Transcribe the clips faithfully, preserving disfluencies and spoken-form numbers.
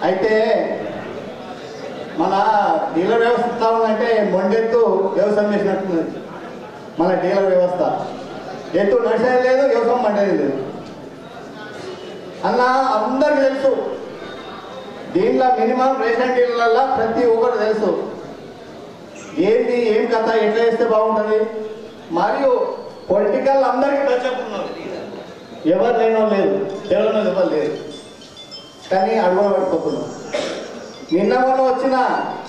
అయితే మన డీలర్ వ్యవస్థ అంటే మొండెత్తు వ్యవసాయం చేసినట్టున్నది మన డీలర్ వ్యవస్థ. ఎత్తు నడిచేది లేదు, వ్యవసాయం పండేది లేదు అన్న అందరికి తెలుసు. దీంట్లో మినిమం రేషన్ డీలర్ల ప్రతి ఒక్కరు తెలుసు ఏంటి ఏం కథ, ఎట్లా చేస్తే బాగుంటుంది. మరియు పొలిటికల్ అందరికీ టచ్అప్ ఉన్నారు, ఎవరు లేనో లేదు, తెలియని ఎవరు లేదు, కానీ అడుగులు పడిపోతున్నారు. నిన్న మొన్న వచ్చిన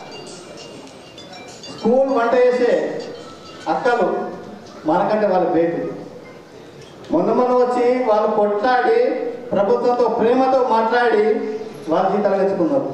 స్కూల్ వంట చేసే అక్కలు మనకంటే వాళ్ళు గ్రేట్. మొన్న మొన్న వచ్చి వాళ్ళు కొట్లాడి ప్రభుత్వంతో ప్రేమతో మాట్లాడి వాళ్ళ జీతాలు తెచ్చుకున్నారు.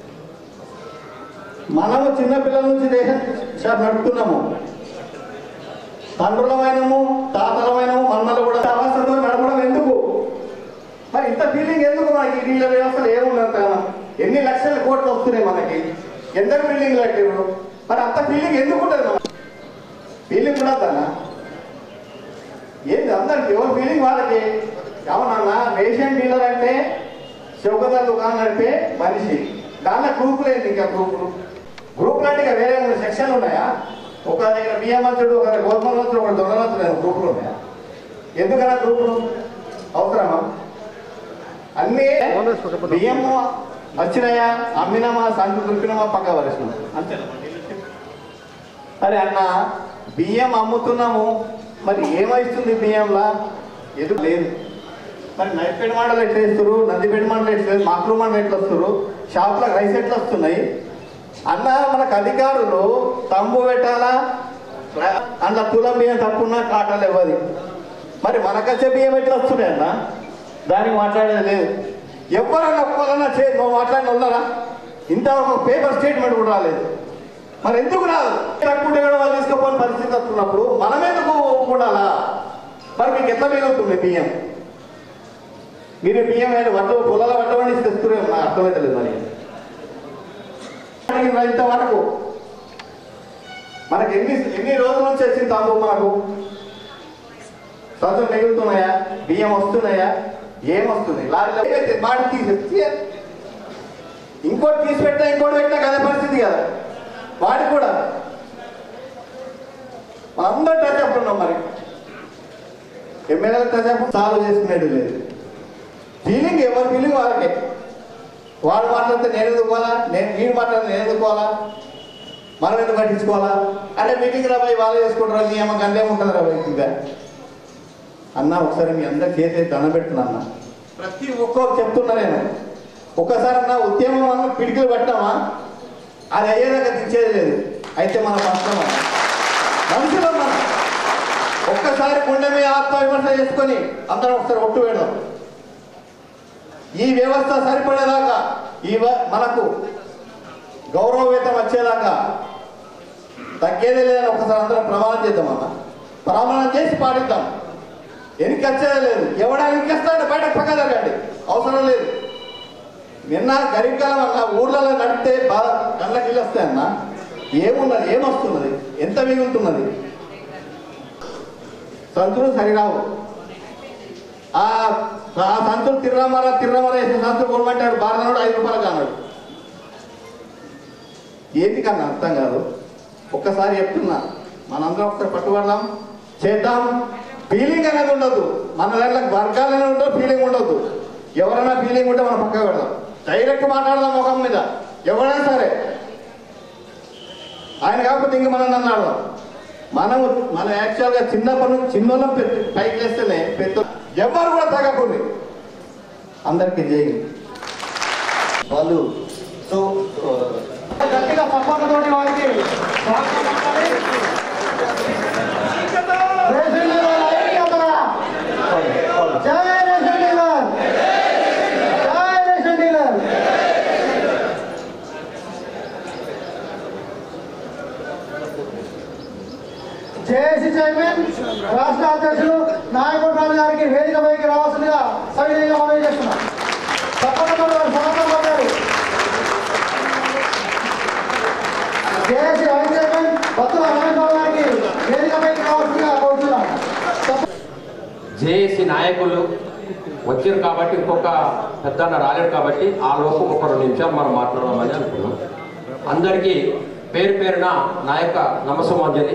మనము చిన్నపిల్లల నుంచి దేశం నడుపుతున్నాము, తండ్రులమైనము తాతలమైనము మన్నలు కూడా అవస్థతో నడపడం ఎందుకు? మరి ఇంత ఫీలింగ్ ఎందుకు? మనకి వీళ్ళ వ్యవస్థలు ఏముందంత ఎన్ని లక్షల కోట్లు వస్తున్నాయి మనకి, ఎందరు ఫీలింగ్ కట్టారు, మరి అంత ఫీలింగ్ ఎందుకు ఉంటుంది? మన ఫీలింగ్ కూడా అన్నా ఏంది అందరికి ఎవరు ఫీలింగ్ వాళ్ళకి. అవునన్నా రేషన్ డీలర్ అంటే చౌకదా దుకాణం నడిపే మనిషి, దాంట్లో గ్రూపులు ఏంటి? ఇంకా గ్రూపులు గ్రూపులు అంటే ఇంకా వేరే సెక్షన్లు ఉన్నాయా? ఒక దగ్గర బియ్యం మంచుడు, ఒక దగ్గర గోధుమ మంచుడు, ఒక దొంగ మంచుడు, గ్రూపులు ఉన్నాయా? ఎందుకన్నా గ్రూపులు అవసరమా? అన్నీ బియ్యము వచ్చినాయా, అమ్మినామా, సంచులు దురిపినామా, పక్క వరేసినామా, అంతేనా? అరే అన్న బియ్యం అమ్ముతున్నాము, మరి ఏమైస్తుంది బియ్యంలా? ఎదురు లేదు. మరి నైపేట మండలు ఎట్లా వేస్తారు, నందిపేట మండలు ఎట్లా, మాక్రూ మండలు ఎట్లా వస్తారు, షాప్లకు రైస్ ఎట్లా వస్తున్నాయి అన్న? మనకు అధికారులు తంబు పెట్టాలా, అందులో తులం బియ్యం తప్పున్నా కాటాలు ఇవ్వదు. మరి మనకొచ్చే బియ్యం ఎట్లా వస్తున్నాయి అన్న? దానికి మాట్లాడేది లేదు. ఎవరన్నా ఒక్కరన్నా చే మాట్లాడిన ఉన్నారా? ఇంత ఒక పేపర్ స్టేట్మెంట్ కూడా రాలేదు. మరి ఎందుకు రాదు? తక్కువ వాళ్ళు తీసుకుపోయిన పరిస్థితి వస్తున్నప్పుడు మనం ఎందుకు ఒప్పుకుండాలా? మరి మీకు ఎట్లా మిగులుతుంది బియ్యం? మీరు బియ్యం వడ్డ పొలాల వడ్డవని తెస్తున్నారేమో, నాకు అర్థమవుతలేదు. మరి ఇంతవరకు మనకి ఎన్ని ఎన్ని రోజుల నుంచి వచ్చింది తాము? మనకు సంచులు మిగులుతున్నాయా? బియ్యం వస్తున్నాయా? ఏమొస్తుంది? లారీలో బాడీ తీసేసి ఇంకోటి తీసి పెట్టినా ఇంకోటి పెట్టినా అదే పరిస్థితి కదా. వాడికి కూడా అందరూ టచ్అప్ ఉన్నాం. మరి ఎమ్మెల్యేలు టచ్అప్ సాల్వ్ చేసుకునేది లేదు. ఫీలింగ్ ఎవరి ఫీలింగ్ వాళ్ళకే. వాడు మాట్లాడితే నేను ఎందుకోవాలా, నేను వీడు మాట్లాడితే నేను ఎందుకోవాలా, మనం ఎందుకు పట్టించుకోవాలా? అంటే మీటింగ్ రాబాయి వాళ్ళు చేసుకుంటారా, నీ అమ్మ గంటే ఉంటుంది రాబాయి. ఇంకా అన్న ఒకసారి మీ అందరు చేసే దండం పెడుతున్నా అన్న, ప్రతి ఒక్కరు చెప్తున్నా నేను. ఒక్కసారి అన్న ఉద్యమం అన్న పిడికిలు పెట్టామా, అది అయ్యేదాకా దించేది లేదు. అయితే మన కష్టం మనుషులు మనం ఒక్కసారి గుండె మీద ఆత్మవిమర్శ చేసుకొని అందరం ఒకసారి ఒట్టు వేయడం. ఈ వ్యవస్థ సరిపడేదాకా, ఈ మనకు గౌరవ వేతనం వచ్చేదాకా తగ్గేదే లేదని ఒకసారి అందరం ప్రమాణం చేద్దామన్నా. ప్రమాణం చేసి పాటిద్దాం. ఎనికి వచ్చేదే లేదు. ఎవడా ఎనికిస్తాడు బయట పక్క జరగండి, అవసరం లేదు. నిన్న గరీబ్ కాలం అన్న ఊర్లలో నడిపితే బాగా కళ్ళకి ఇల్లు వస్తాయన్న. ఏమున్నది, ఏమొస్తున్నది, ఎంత మిగులుతున్నది? సంతులు సరిరావు. ఆ సంతులు తిర్రమర తిర్రమర వేసిన సంతులు కొనమంటాడు భారతనుడు ఐదు రూపాయలు కానాడు. ఏంటి కన్నా అర్థం కాదు. ఒక్కసారి చెప్తున్నా, మనందరం ఒకసారి పట్టుబడదాం, చేద్దాం. ఫీలింగ్ అనేది ఉండదు మన దగ్గర, వర్గాలు అనేది ఉండదు, ఫీలింగ్ ఉండదు. ఎవరైనా ఫీలింగ్ ఉంటే మనం పక్కకు పెడదాం, డైరెక్ట్ మాట్లాడదాం ముఖం మీద. ఎవరైనా సరే ఆయన కాకపోతే ఇంక మనం అన్నాడదాం. మనము మనం యాక్చువల్గా చిన్నప్పటి నుంచి చిన్నోళ్ళం పైకి వేస్తేనే పెద్ద ఎవరు కూడా తగ్గకూడదు. అందరికీ చేయండి వాళ్ళు. సో గట్టిగా సపోర్ట్తోటి వారికి జేఏసీ చైర్మన్ రాష్ట్ర అధ్యక్షులు నాయకుడు రాజు గారికి వేదికపైకి రావాల్సిందిగా సవినయంగా మనవి చేస్తున్నాం. తప్పకుండా స్వాగతం పడ్డారు. JAC vice chairman Battula Hanumantharao గారికి వేదికపైకి రావాల్సిందిగా కోరుతున్నాం. జేఏసీ నాయకులు వచ్చారు కాబట్టి ఇంకొక పెద్దన్న రాలేడు కాబట్టి ఆ లోపు ఒక రెండు నిమిషాలు మనం మాట్లాడదామని అనుకున్నాం. అందరికీ పేరు పేరున నా యొక్క నమస్సమాంజలి.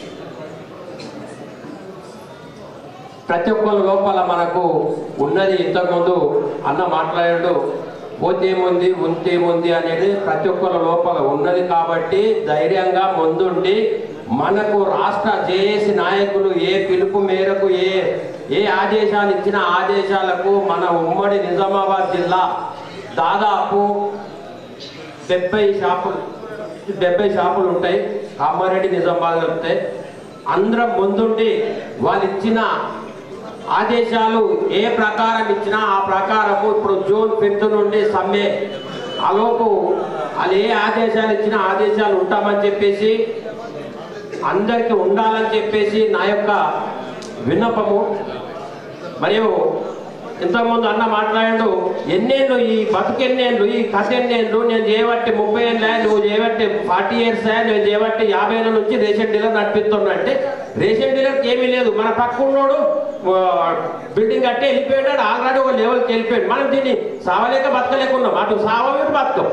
ప్రతి ఒక్కరి లోపల మనకు ఉన్నది ఇంతకుముందు అన్న మాట్లాడాడు, పోతేముంది ఉంటేముంది అనేది ప్రతి ఒక్కరి లోపల ఉన్నది కాబట్టి ధైర్యంగా ముందుండి మనకు రాష్ట్ర జేఏసీ నాయకులు ఏ పిలుపు మేరకు ఏ ఏ ఆదేశాలు ఇచ్చిన ఆదేశాలకు మన ఉమ్మడి నిజామాబాద్ జిల్లా దాదాపు డెబ్బై షాపులు డెబ్బై షాపులు ఉంటాయి. కామారెడ్డి నిజామాబాద్ వెళ్తే అందరం ముందుండి వాళ్ళు ఇచ్చిన ఆదేశాలు ఏ ప్రకారం ఇచ్చినా ఆ ప్రకారము ఇప్పుడు జూన్ ఫిఫ్త్ నుండి సమ్మె ఆలోపు వాళ్ళు ఏ ఆదేశాలు ఇచ్చినా ఆదేశాలు ఉంటామని చెప్పేసి అందరికీ ఉండాలని చెప్పేసి నా యొక్క విన్నపము. మరియు ఇంతకుముందు అన్న మాట్లాడాడు, ఎన్నేళ్ళు ఈ బతుకు ఎన్నేళ్ళు ఈ కథ ఎన్నేళ్ళు, నేను చేయబట్టి ముప్పై ఏళ్ళ నువ్వు చేయబట్టి ఫార్టీ ఇయర్స్ నేను చేయబట్టి యాభై ఏళ్ళ నుంచి రేషన్ డీలర్ నడిపిస్తున్నా అంటే రేషన్ డీలర్కి ఏమీ లేదు. మన పక్క ఉన్నోడు బిల్డింగ్ కట్టే వెళ్ళిపోయాడు, ఆల్రెడీ ఒక లెవెల్కి వెళ్ళిపోయాడు. మనం దీన్ని సావలేక బతకలేకున్నాం. అటు సావలేక బతకం,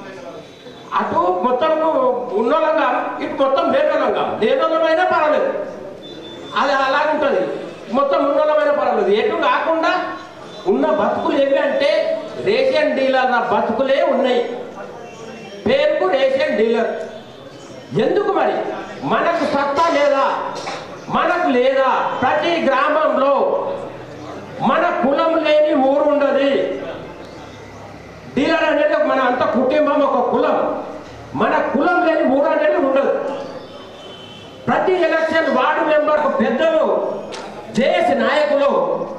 అటు మొత్తం ఉన్నోళ్ళంగా ఇటు మొత్తం లేనోళ్ళంగా లేనోళ్ళమైనా పర్వాలేదు, అది అలాగుంటుంది. మొత్తం ఉన్నోళ్ళమైనా పర్వాలేదు. ఎటు కాకుండా ఉన్న బతుకులు ఏవి అంటే రేషన్ డీలర్ బతుకులే ఉన్నాయి. పేరుకు రేషన్ డీలర్. ఎందుకు మరి మనకు సత్తా లేదా? మనకు లేదా? ప్రతి గ్రామంలో మన కులం లేని ఊరు ఉండదు. డీలర్ అనేది మన అంత కుటుంబం ఒక కులం. మన కులం లేని ఊరు అనేది ఉండదు. ప్రతి ఎలక్షన్ వార్డు మెంబర్ పెద్దలు జేఏసీ నాయకులు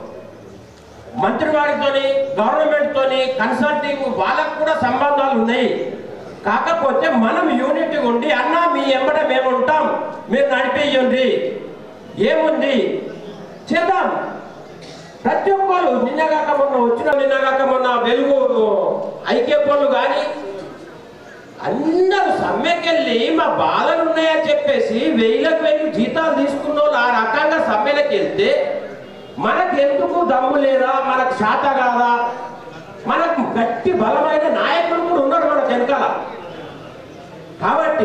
మంత్రివారితోని గవర్నమెంట్ తోని కన్సల్టింగ్ వాళ్ళకు కూడా సంబంధాలు ఉన్నాయి. కాకపోతే మనం యూనిటీ ఉండి అన్న మీ ఎంబడ మేము ఉంటాం, మీరు నడిపేయండి, ఏముంది చేద్దాం. ప్రతి ఒక్కరు నిన్నగాక మొన్న వచ్చిన నిన్నగాక మొన్న వెలుగు ఐక్యపోళ్ళు కానీ అందరూ సమ్మెకెళ్ళి మా బాధలు ఉన్నాయని చెప్పేసి వెయ్యిలకు వెయ్యి జీతాలు తీసుకున్న వాళ్ళు ఆ రకంగా సమ్మెలకు వెళ్తే మనకు ఎందుకు దమ్ము లేదా? మనకు శాత కాదా? మనకు గట్టి బలమైన నాయకులు కూడా ఉన్నారు మనకు వెనకాల. కాబట్టి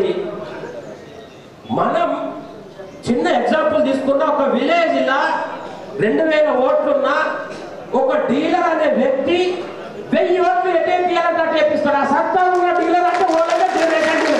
మనం చిన్న ఎగ్జాంపుల్ తీసుకున్న ఒక విలేజ్ ఇలా రెండు వేల ఓట్లున్న ఒక డీలర్ అనే వ్యక్తి వెయ్యి ఓట్లు ఎటేం చేయాలంటే అటేపిస్తారు. ఆ సత్తా ఉన్న డీలర్ అంటే ఓళ్ళనే డీలర్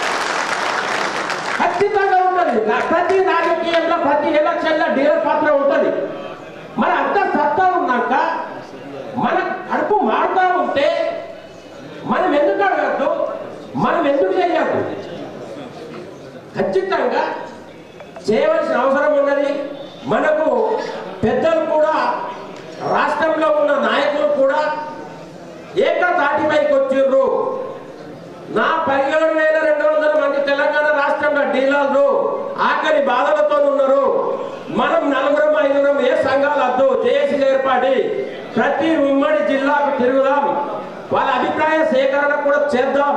ఖచ్చితంగా ఉంటుంది. ప్రతి రాజకీయంలో ప్రతి ఎలక్షన్లో డీలర్ పాత్ర ఉంటుంది. మరి అంత సత్తా ఉన్నాక మన కడుపు మారుతా ఉంటే మనం ఎందుకు అడగద్దు? మనం ఎందుకు చేయద్దు? ఖచ్చితంగా చేయవలసిన అవసరం ఉన్నది. మనకు పెద్దలు కూడా రాష్ట్రంలో ఉన్న నాయకులు కూడా ఏకతాటిపైకి వచ్చిర్రు. నా పదిహేడు వేల రెండు వందల మంది తెలంగాణ రాష్ట్రంలో డీలర్లు ఆఖరి బాధలతో ఉన్నారు. మనం నలుగురం ఐదుగురం ఏ సంఘాలు వద్దు, జేఏసీ ఏర్పాటి ప్రతి ఉమ్మడి జిల్లాకు తిరుగుదాం, వాళ్ళ అభిప్రాయ సేకరణ కూడా చేద్దాం.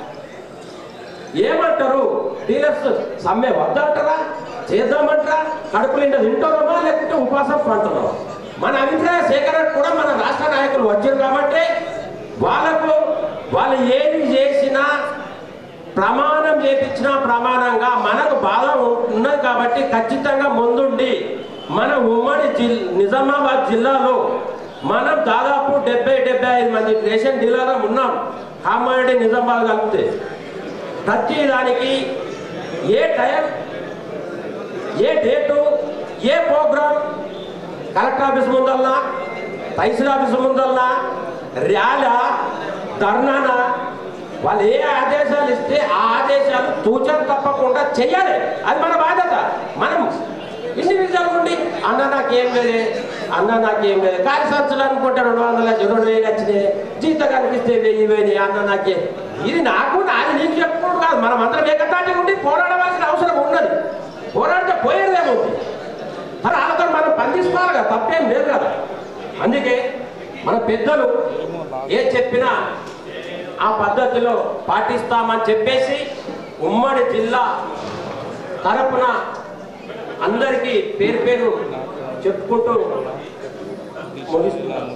ఏమంటారు? డీలర్స్ సమ్మె వద్దంటారా? చేద్దామంటారా? కడుపు నిండా తింటారమ్మా లేకుంటే ఉపాసం పంటున్నాం? మన అభిప్రాయ సేకరణ కూడా మన రాష్ట్ర నాయకులు వచ్చారు కాబట్టి వాళ్ళకు వాళ్ళు ఏది చేసినా ప్రమాణం చేపించినా ప్రమాణంగా మనకు బాధ ఉన్నది కాబట్టి ఖచ్చితంగా ముందుండి మన ఉమ్మడి జిల్ నిజామాబాద్ జిల్లాలో మనం దాదాపు డెబ్బై డెబ్బై ఐదు మంది రేషన్ డీలర్లు ఉన్నాం. కామారెడ్డి నిజామాబాద్ కలిపితే ప్రతి దానికి ఏ టైం, ఏ డేటు, ఏ ప్రోగ్రాం, కలెక్టర్ ఆఫీస్ ముందల్లా, తహసీల్ ఆఫీస్ ముందల్లా, ర్యాలా, ధర్నానా, వాళ్ళు ఏ ఆదేశాలు ఇస్తే ఆ ఆదేశాలు తూచం తప్పకుండా చెయ్యాలి. అది మన బాధ్యత. మనం ఇండివిజువల్ ఉండి అన్న నాకేం లేదే, అన్న నాకేం లేదు, కార్యసంచులు అనుకుంటే రెండు వందల రెండు వేలు వచ్చినాయి, జీతం కనిపిస్తే వెయ్యి వెయ్యి అన్న నాకే, ఇది నాకు నాది నీకు చెప్పుకోవడం కాదు. మనం అందరం ఏకతాటి ఉండి పోరాడవలసిన అవసరం ఉన్నది. పోరాడితే పోయేదేముంది? మరి వాళ్ళతో మనం పందించుకోవాలి కదా, తప్పేం లేదు కదా. అందుకే మన పెద్దలు ఏ చెప్పినా ఆ పద్ధతిలో పాటిస్తామని చెప్పేసి ఉమ్మడి జిల్లా తరపున అందరికీ పేరు పేరు చెప్పుకుంటూ ముగిస్తున్నాను.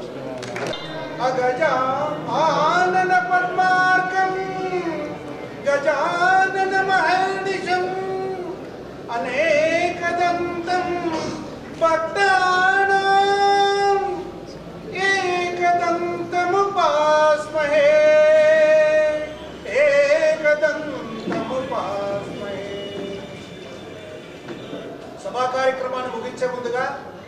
గజానన పద్మార్కం గజానన మహర్నిశం అనేకదంతం భక్తానాం ఏకదంతముపాస్మహే ఏకదంతముపాస్మహే. సభా కార్యక్రమాన్ని ముగించే ముందుగా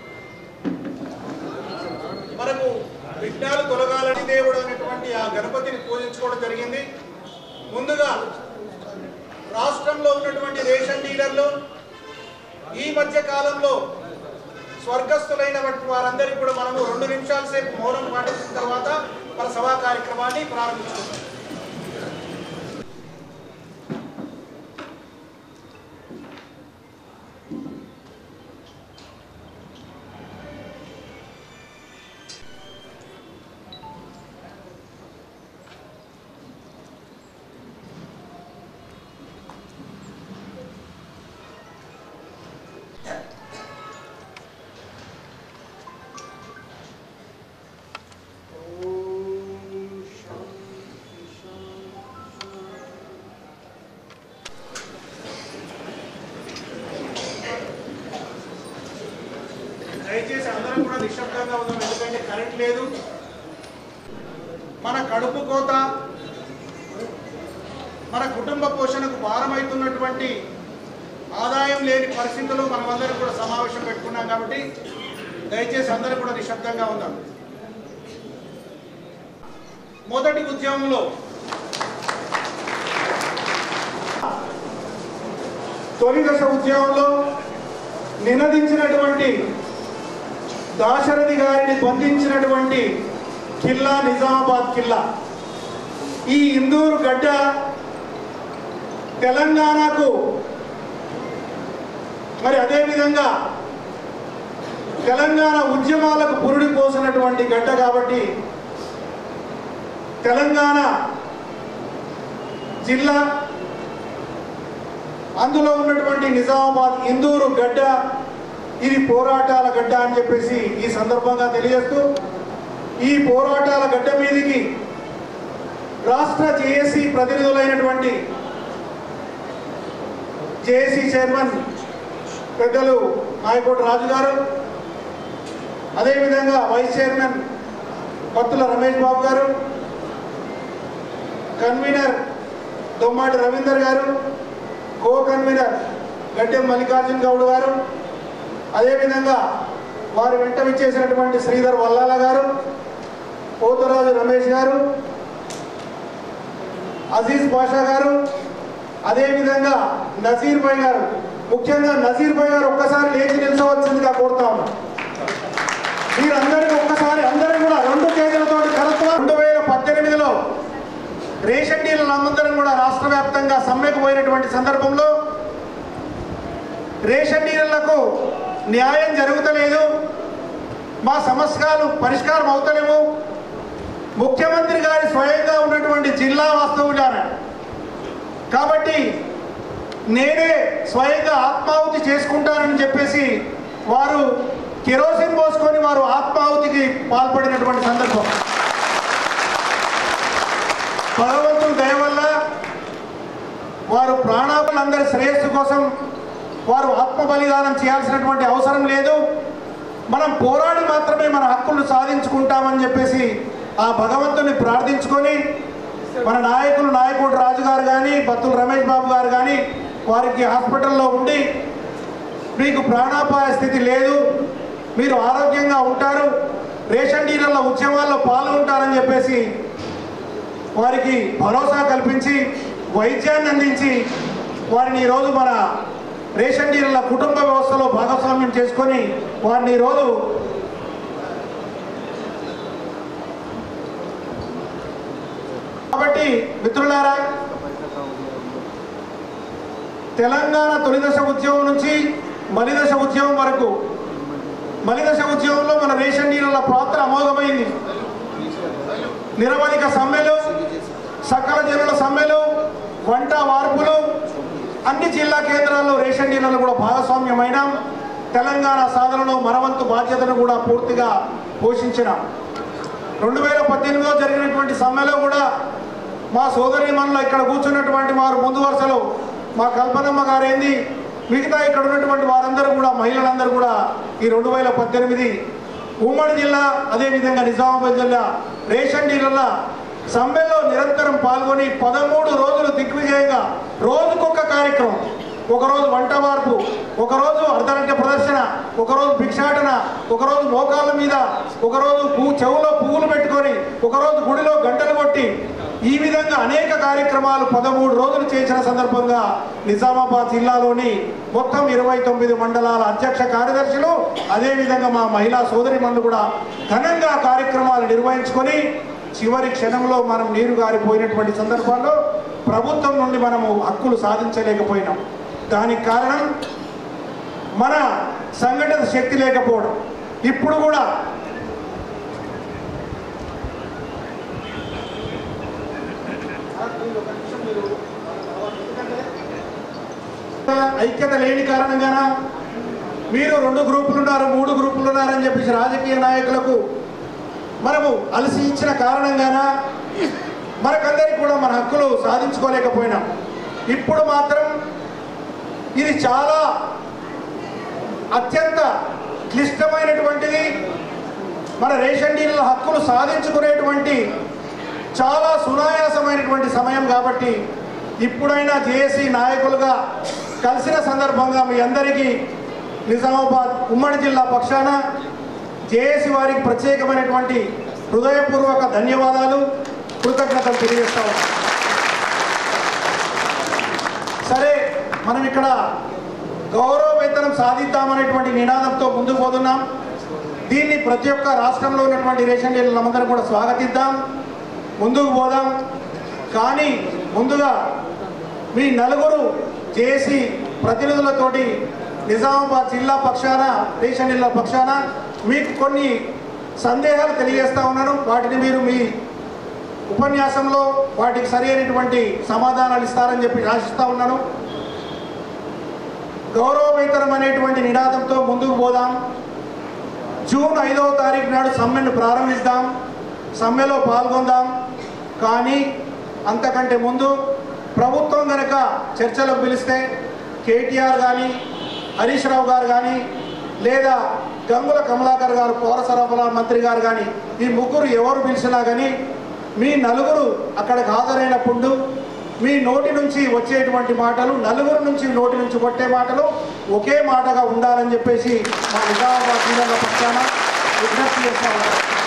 మనకు విఘ్నాలు తొలగాలని దేవుడు అనేటువంటి ఆ గణపతిని పూజించుకోవడం జరిగింది. ముందుగా రాష్ట్రంలో ఉన్నటువంటి రేషన్ డీలర్లు ఈ మధ్య కాలంలో స్వర్గస్థులైన వారందరికీ కూడా మనము రెండు నిమిషాల సేపు మౌనం పాటించిన తర్వాత మన సభా కార్యక్రమాన్ని ప్రారంభించుకుంటాం. దయచేసి అందరం కూడా నిశ్శబ్దంగా ఉన్నాం, ఎందుకంటే కరెంట్ లేదు. మన కడుపు కోత, మన కుటుంబ పోషణకు భారమవుతున్నటువంటి ఆదాయం లేని పరిస్థితుల్లో మనమందరం కూడా సమావేశం పెట్టుకున్నాం కాబట్టి దయచేసి అందరూ కూడా నిశ్శబ్దంగా ఉందాం. మొదటి ఉద్యమంలో తొలి దశ ఉద్యమంలో నినదించినటువంటి దాశరథి గారిని బంధించినటువంటి కిల్లా నిజామాబాద్ కిల్లా, ఈ ఇందూరు గడ్డ తెలంగాణకు మరి అదేవిధంగా తెలంగాణ ఉద్యమాలకు పురుడి పోసినటువంటి గడ్డ కాబట్టి తెలంగాణ జిల్లా, అందులో ఉన్నటువంటి నిజామాబాద్ ఇందూరు గడ్డ ఇది పోరాటాల గడ్డ అని చెప్పేసి ఈ సందర్భంగా తెలియజేస్తూ, ఈ పోరాటాల గడ్డ మీదికి రాష్ట్ర జేఏసీ ప్రతినిధులైనటువంటి జేఏసీ చైర్మన్ పెద్దలు నాయకోటి రాజు గారు, అదేవిధంగా వైస్ చైర్మన్ పత్తుల రమేష్ బాబు గారు, కన్వీనర్ దొమ్మాటి రవీందర్ గారు, కో కన్వీనర్ గడ్డెం మల్లికార్జున గౌడ్ గారు, అదేవిధంగా వారి వెంట విచ్చేసినటువంటి శ్రీధర్ వల్లాల గారు, పోతరాజు రమేష్ గారు, అజీజ్ పాషా గారు, అదేవిధంగా నజీర్ భాయ్ గారు. ముఖ్యంగా నజీర్ భాయ్ గారు ఒక్కసారి లేచి నిలిచవలసిందిగా కోరుతా ఉన్నాం. మీరందరికీ ఒక్కసారి అందరూ కూడా రెండు కేజీలతో కలుపుతూ రెండు వేల పద్దెనిమిదిలో రేషన్ డీలర్లందరం కూడా రాష్ట్ర వ్యాప్తంగా సమ్మెకు పోయినటువంటి సందర్భంలో రేషన్ డీలర్లకు న్యాయం జరుగుతలేదు, మా సమస్యలు పరిష్కారం అవుతలేవు, ముఖ్యమంత్రి గారి స్వయంగా ఉన్నటువంటి జిల్లా వాస్తవులారా కాబట్టి నేనే స్వయంగా ఆత్మాహుతి చేసుకుంటానని చెప్పేసి వారు కెరోసిన్ పోసుకొని వారు ఆత్మాహుతికి పాల్పడినటువంటి సందర్భం. భగవంతుని దయ వల్ల వారు ప్రాణాలందరి శ్రేయస్సు కోసం వారు ఆత్మ బలిదానం చేయాల్సినటువంటి అవసరం లేదు, మనం పోరాడి మాత్రమే మన హక్కులను సాధించుకుంటామని చెప్పేసి ఆ భగవంతుని ప్రార్థించుకొని మన నాయకులు నాయకుడు రాజు గారు కానీ బత్తుల రమేష్ బాబు గారు కానీ వారికి హాస్పిటల్లో ఉండి మీకు ప్రాణాపాయ స్థితి లేదు, మీరు ఆరోగ్యంగా ఉంటారు, రేషన్ డీలర్ల ఉద్యమాల్లో పాల్గొంటారని చెప్పేసి వారికి భరోసా కల్పించి వైద్యాన్ని అందించి వారిని ఈరోజు మన రేషన్ డీలర్ల కుటుంబ వ్యవస్థలో భాగస్వామ్యం చేసుకొని వారిని ఈరోజు కాబట్టి మిత్రులారా, తెలంగాణ తొలిదశ ఉద్యమం నుంచి మలిదశ ఉద్యమం వరకు, మలిదశ ఉద్యమంలో మన రేషన్ డీలర్ల పాత్ర అమోఘమైంది. నిరవధిక సమ్మెలు, సకల జనుల సమ్మెలు, వంట వార్పులు, అన్ని జిల్లా కేంద్రాల్లో రేషన్ డీలర్లు కూడా భాగస్వామ్యమైనాం. తెలంగాణ సాధనలో మనవంతు బాధ్యతను కూడా పూర్తిగా పోషించినాం. రెండు వేల పద్దెనిమిదిలో జరిగినటువంటి సమ్మెలో కూడా మా సోదరీమణులు ఇక్కడ కూర్చున్నటువంటి వారు ముందు వరుసలో మా కల్పనమ్మ గారేంది మిగతా ఇక్కడ ఉన్నటువంటి వారందరూ కూడా మహిళలందరూ కూడా ఈ రెండు వేల పద్దెనిమిది ఉమ్మడి జిల్లా అదేవిధంగా నిజామాబాద్ జిల్లా రేషన్ డీలర్ల సమ్మెలో నిరంతరం పాల్గొని పదమూడు రోజులు దిగ్విజయంగా రోజుకొక కార్యక్రమం, ఒకరోజు వంట మార్పు, ఒకరోజు అర్ధగంట ప్రదర్శన, ఒకరోజు భిక్షాటన, ఒకరోజు మోకాళ్ళ మీద, ఒకరోజు పువ్వు చెవులో పువ్వులు పెట్టుకొని, ఒకరోజు గుడిలో గంటలు కొట్టి, ఈ విధంగా అనేక కార్యక్రమాలు పదమూడు రోజులు చేసిన సందర్భంగా నిజామాబాద్ జిల్లాలోని మొత్తం ఇరవై తొమ్మిది మండలాల అధ్యక్ష కార్యదర్శులు అదేవిధంగా మా మహిళా సోదరిమణులు కూడా ఘనంగా కార్యక్రమాలు నిర్వహించుకొని చివరి క్షణంలో మనం నీరు గారిపోయినటువంటి సందర్భాల్లో ప్రభుత్వం నుండి మనము హక్కులు సాధించలేకపోయినాం. దానికి కారణం మన సంఘటన శక్తి లేకపోవడం. ఇప్పుడు కూడా ఐక్యత లేని కారణంగాన మీరు రెండు గ్రూపులు ఉన్నారు, మూడు గ్రూపులు ఉన్నారని చెప్పేసి రాజకీయ నాయకులకు మనము అలసి ఇచ్చిన కారణంగాన మనకందరికి కూడా మన హక్కులు సాధించుకోలేకపోయినాం. ఇప్పుడు మాత్రం ఇది చాలా అత్యంత క్లిష్టమైనటువంటిది. మన రేషన్ డీలర్ల హక్కులు సాధించుకునేటువంటి చాలా సునాయాసమైనటువంటి సమయం కాబట్టి ఇప్పుడైనా జేఏసీ నాయకులుగా కలిసిన సందర్భంగా మీ అందరికీ నిజామాబాద్ ఉమ్మడి జిల్లా పక్షాన జేఏసీ వారికి ప్రత్యేకమైనటువంటి హృదయపూర్వక ధన్యవాదాలు, కృతజ్ఞతలు తెలియజేస్తాం. సరే, మనం ఇక్కడ గౌరవ వేతనం సాధిద్దామనేటువంటి నినాదంతో ముందుకు పోతున్నాం. దీన్ని ప్రతి ఒక్క రాష్ట్రంలో ఉన్నటువంటి రేషన్ డీలర్లందరం కూడా స్వాగతిద్దాం, ముందుకు పోదాం. కానీ ముందుగా మీ నలుగురు జేఏసీ ప్రతినిధులతోటి నిజామాబాద్ జిల్లా పక్షాన రేషన్ డీలర్ల పక్షాన మీకు కొన్ని సందేహాలు తెలియజేస్తా ఉన్నాను. వాటిని మీరు మీ ఉపన్యాసంలో వాటికి సరి అయినటువంటి సమాధానాలు ఇస్తారని చెప్పి ఆశిస్తూ ఉన్నాను. గౌరవ వేతనం అనేటువంటి నినాదంతో ముందుకు పోదాం. జూన్ ఐదవ తారీఖు నాడు సమ్మెను ప్రారంభిస్తాం, సమ్మెలో పాల్గొందాం. కానీ అంతకంటే ముందు ప్రభుత్వం కనుక చర్చలకు పిలిస్తే కేటీఆర్ కానీ హరీష్ రావు గారు కానీ లేదా గంగుల కమలాకర్ గారు పౌర సరఫరా మంత్రి గారు కానీ ఈ ముగ్గురు ఎవరు పిలిచినా కానీ మీ నలుగురు అక్కడికి హాజరైనప్పుడు మీ నోటి నుంచి వచ్చేటువంటి మాటలు నలుగురు నుంచి నోటి నుంచి కొట్టే మాటలు ఒకే మాటగా ఉండాలని చెప్పేసి మా నిజామాబాద్ జిల్లా పక్షాన విజ్ఞప్తి చేస్తాం.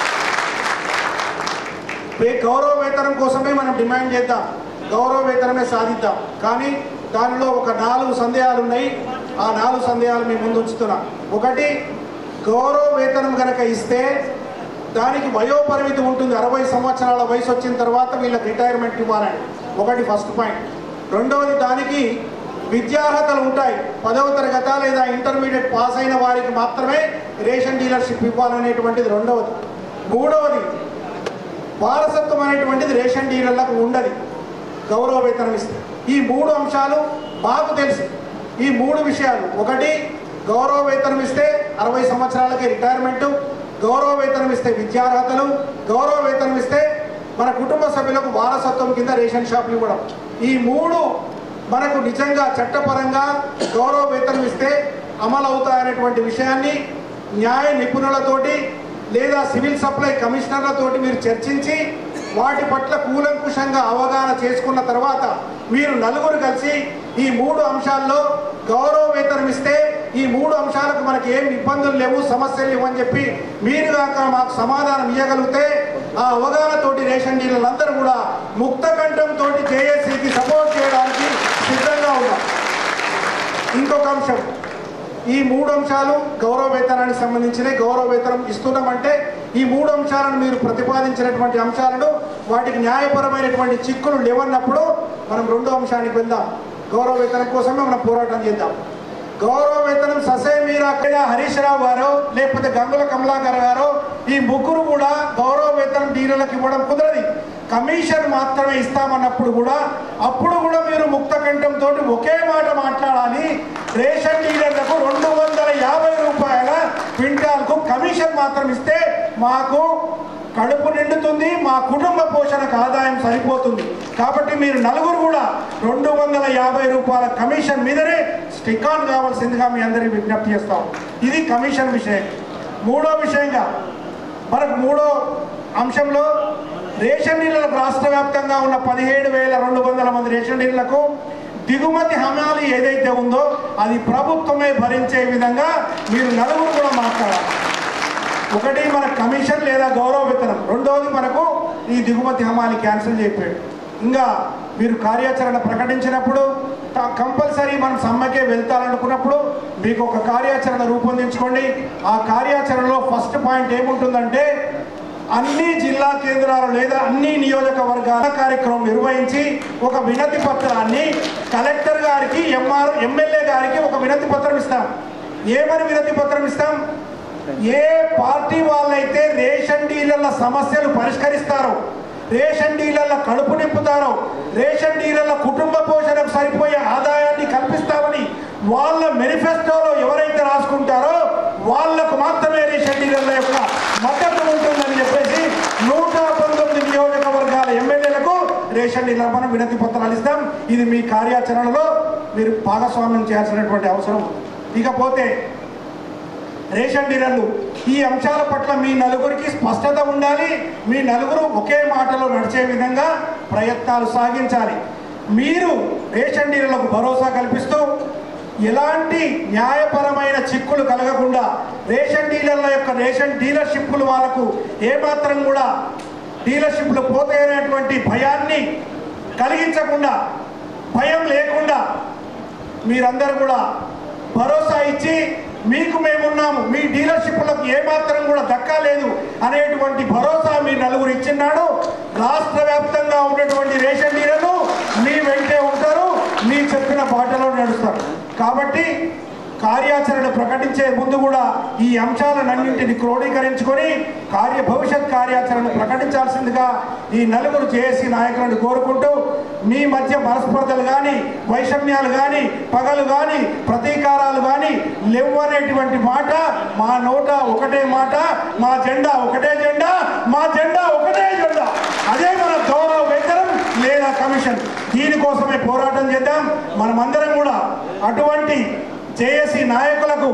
గౌరవ వేతనం కోసమే మనం డిమాండ్ చేద్దాం, గౌరవ వేతనమే సాధిద్దాం. కానీ దానిలో ఒక నాలుగు సందేహాలు ఉన్నాయి. ఆ నాలుగు సందేహాలు మీ ముందు ఉంచుతున్నాం. ఒకటి, గౌరవ వేతనం కనుక ఇస్తే దానికి వయోపరిమితి ఉంటుంది. అరవై సంవత్సరాల వయసు వచ్చిన తర్వాత వీళ్ళకి రిటైర్మెంట్ ఇవ్వాలని ఒకటి ఫస్ట్ పాయింట్. రెండవది, దానికి విద్యార్హతలు ఉంటాయి. పదవ తరగతి లేదా ఇంటర్మీడియట్ పాస్ అయిన వారికి మాత్రమే రేషన్ డీలర్షిప్ ఇవ్వాలనేటువంటిది రెండవది. మూడవది, వారసత్వం అనేటువంటిది రేషన్ డీలర్లకు ఉండదు గౌరవ వేతనం ఇస్తే. ఈ మూడు అంశాలు మాకు తెలుసు. ఈ మూడు విషయాలు, ఒకటి గౌరవ వేతనం ఇస్తే అరవై సంవత్సరాలకి రిటైర్మెంటు, గౌరవ వేతనం ఇస్తే విద్యార్హతలు, గౌరవ వేతనం ఇస్తే మన కుటుంబ సభ్యులకు వారసత్వం కింద రేషన్ షాపులు ఇవ్వడం. ఈ మూడు మనకు నిజంగా చట్టపరంగా గౌరవ వేతనం ఇస్తే అమలు అవుతాయనేటువంటి విషయాన్ని న్యాయ నిపుణులతోటి లేదా సివిల్ సప్లై కమిషనర్లతోటి మీరు చర్చించి వాటి పట్ల కూలంకుషంగా అవగాహన చేసుకున్న తర్వాత మీరు నలుగురు కలిసి ఈ మూడు అంశాల్లో గౌరవ వేతనం ఇస్తే ఈ మూడు అంశాలకు మనకి ఏం ఇబ్బందులు లేవు, సమస్యలు లేవని చెప్పి మీరు కాక మాకు సమాధానం ఇవ్వగలిగితే ఆ అవగాహనతోటి రేషన్ డీలర్లందరూ కూడా ముక్త కంఠంతో జేఏసీకి సపోర్ట్ చేయడానికి సిద్ధంగా ఉన్నాం. ఇంకొక అంశం, ఈ మూడు అంశాలు గౌరవ వేతనానికి సంబంధించిన గౌరవ వేతనం ఇస్తున్నామంటే ఈ మూడు అంశాలను మీరు ప్రతిపాదించినటువంటి అంశాలను వాటికి న్యాయపరమైనటువంటి చిక్కులు లేవన్నప్పుడు మనం రెండో అంశానికి వెళ్దాం. గౌరవ వేతనం కోసమే మనం పోరాటం చేద్దాం. గౌరవ వేతనం ససే మీరా హరీష్ రావు గారు లేకపోతే గంగుల కమలాకర్ గారు ఈ ముగ్గురు కూడా గౌరవ వేతనం డీలర్లకు ఇవ్వడం కుదరది. కమిషన్ మాత్రమే ఇస్తామన్నప్పుడు కూడా అప్పుడు కూడా మీరు ముక్త కంఠంతో ఒకే మాట మాట్లాడాలి. రేషన్ డీలర్లకు రెండు వందల యాభై రూపాయల క్వింటాల్కు కమిషన్ మాత్రం ఇస్తే మాకు కడుపు నిండుతుంది, మా కుటుంబ పోషణకు ఆదాయం సరిపోతుంది. కాబట్టి మీరు నలుగురు కూడా రెండు వందల యాభై రూపాయల కమిషన్ మీదనే స్టిక్ ఆన్ కావాల్సిందిగా మీ అందరికీ విజ్ఞప్తి చేస్తాం. ఇది కమిషన్ విషయం. మూడో విషయంగా మనకు మూడో అంశంలో రేషన్ డీలర్లకు రాష్ట్ర వ్యాప్తంగా ఉన్న పదిహేడు వేల రెండు వందల మంది రేషన్ డీలర్లకు దిగుమతి హమాలి ఏదైతే ఉందో అది ప్రభుత్వమే భరించే విధంగా మీరు నలుగురు కూడా మాట్లాడాలి. ఒకటి మన కమిషన్ లేదా గౌరవ వేతనం, రెండవది మనకు ఈ దిగుమతి హమాలి క్యాన్సిల్ చెప్పాడు. ఇంకా మీరు కార్యాచరణ ప్రకటించినప్పుడు కంపల్సరీ మనం సమ్మెకే వెళ్తారనుకున్నప్పుడు మీకు ఒక కార్యాచరణ రూపొందించుకోండి. ఆ కార్యాచరణలో ఫస్ట్ పాయింట్ ఏముంటుందంటే అన్ని జిల్లా కేంద్రాలు లేదా అన్ని నియోజకవర్గాల కార్యక్రమం నిర్వహించి ఒక వినతి పత్రాన్ని కలెక్టర్ గారికి ఎంఆర్ ఎమ్మెల్యే గారికి ఒక వినతి పత్రం ఇస్తాం. ఏమని వినతి పత్రం ఇస్తాం? ఏ పార్టీ వాళ్ళైతే రేషన్ డీలర్ల సమస్యలు పరిష్కరిస్తారో, రేషన్ డీలర్ల కడుపు నింపుతారో, రేషన్ డీలర్ల కుటుంబ పోషణకు సరిపోయే ఆదాయాన్ని కల్పిస్తామని వాళ్ళ మేనిఫెస్టోలో ఎవరైతే రాసుకుంటారో వాళ్లకు మాత్రమే రేషన్ డీలర్ల యొక్క మద్దతు ఉంటుందని చెప్పేసి నూట పంతొమ్మిది నియోజకవర్గాల ఎమ్మెల్యేలకు రేషన్ డీలర్ మనం వినతి పత్రాలు ఇస్తాం. ఇది మీ కార్యాచరణలో మీరు భాగస్వామ్యం చేయాల్సినటువంటి అవసరం. ఇకపోతే రేషన్ డీలర్లు ఈ అంశాల పట్ల మీ నలుగురికి స్పష్టత ఉండాలి. మీ నలుగురు ఒకే మాటలో నడిచే విధంగా ప్రయత్నాలు సాగించాలి. మీరు రేషన్ డీలర్లకు భరోసా కల్పిస్తూ ఎలాంటి న్యాయపరమైన చిక్కులు కలగకుండా రేషన్ డీలర్ల యొక్క రేషన్ డీలర్షిప్లు వాళ్ళకు ఏమాత్రం కూడా డీలర్షిప్లు పోతాయనేటువంటి భయాన్ని కలిగించకుండా, భయం లేకుండా మీరందరూ కూడా భరోసా ఇచ్చి మీకు మేమున్నాము, మీ డీలర్షిప్లకు ఏమాత్రం కూడా దక్కలేదు అనేటువంటి భరోసా మీ నలుగురు ఇచ్చినాడు. రాష్ట్ర వ్యాప్తంగా ఉన్నటువంటి రేషన్ డీలర్లు మీ వెంటే ఉంటారు, మీ చెప్పిన బాటలో నడుస్తారు. కాబట్టి కార్యాచరణ ప్రకటించే ముందు కూడా ఈ అంశాలన్నింటిని క్రోడీకరించుకొని కార్య భవిష్యత్ కార్యాచరణ ప్రకటించాల్సిందిగా ఈ నలుగురు జేఏసీ నాయకులను కోరుకుంటూ, మీ మధ్య మనస్పర్ధలు కానీ వైషమ్యాలు కానీ పగలు కానీ ప్రతీకారాలు కానీ లేవనేటువంటి మాట మా నోట ఒకటే మాట, మా జెండా ఒకటే జెండా, మా జెండా ఒకటే జెండా, అదే మన గౌరవ వేతనం లేదా కమిషన్. దీనికోసమే పోరాటం చేద్దాం. మనమందరం కూడా అటువంటి జేఏసీ నాయకులకు